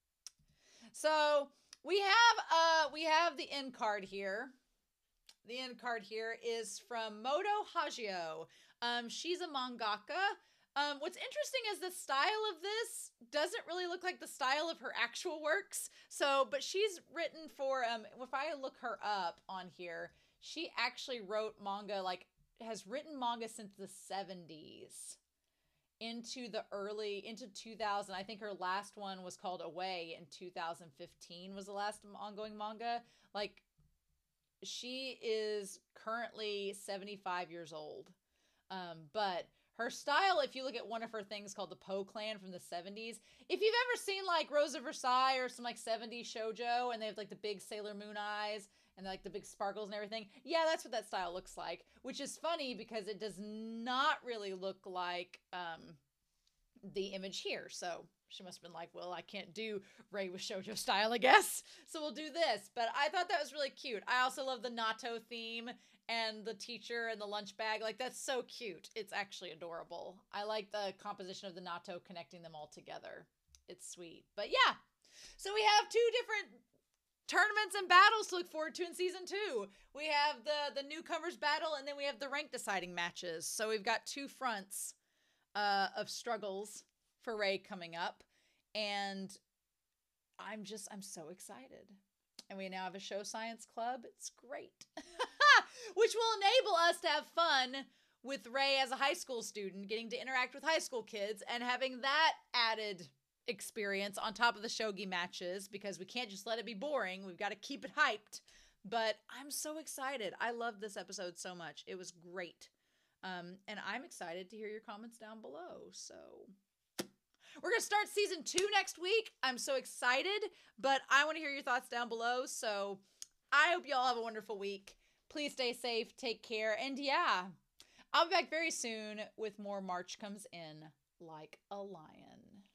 So we have uh we have the end card here. The end card here is from Moto Hagio. Um, she's a mangaka. Um, what's interesting is the style of this doesn't really look like the style of her actual works. So, but she's written for um. If I look her up on here, she actually wrote manga, like has written manga since the seventies. Into the early, into two thousand. I think her last one was called Away in two thousand fifteen was the last ongoing manga. Like, she is currently seventy-five years old. Um, but her style, if you look at one of her things called the Poe Clan from the seventies, if you've ever seen like Rose of Versailles or some like seventies shoujo and they have like the big Sailor Moon eyes and like the big sparkles and everything, yeah, that's what that style looks like, which is funny because it does not really look like um, the image here. So she must have been like, well, I can't do Ray with shoujo style, I guess. So we'll do this. But I thought that was really cute. I also love the Nato theme and the teacher and the lunch bag. Like, that's so cute. It's actually adorable. I like the composition of the Nato connecting them all together. It's sweet. But yeah, so we have two different tournaments and battles to look forward to in season two. We have the the newcomers battle, and then we have the rank deciding matches. So we've got two fronts uh, of struggles for Ray coming up, and I'm just I'm so excited. And we now have a show science club. It's great, which will enable us to have fun with Ray as a high school student, getting to interact with high school kids, and having that added experience on top of the shogi matches, because we can't just let it be boring. We've got to keep it hyped. But I'm so excited. I love this episode so much. It was great. Um, and I'm excited to hear your comments down below. So we're going to start season two next week. I'm so excited, but I want to hear your thoughts down below. So I hope you all have a wonderful week. Please stay safe, take care, and yeah, I'll be back very soon with more March Comes In Like a Lion.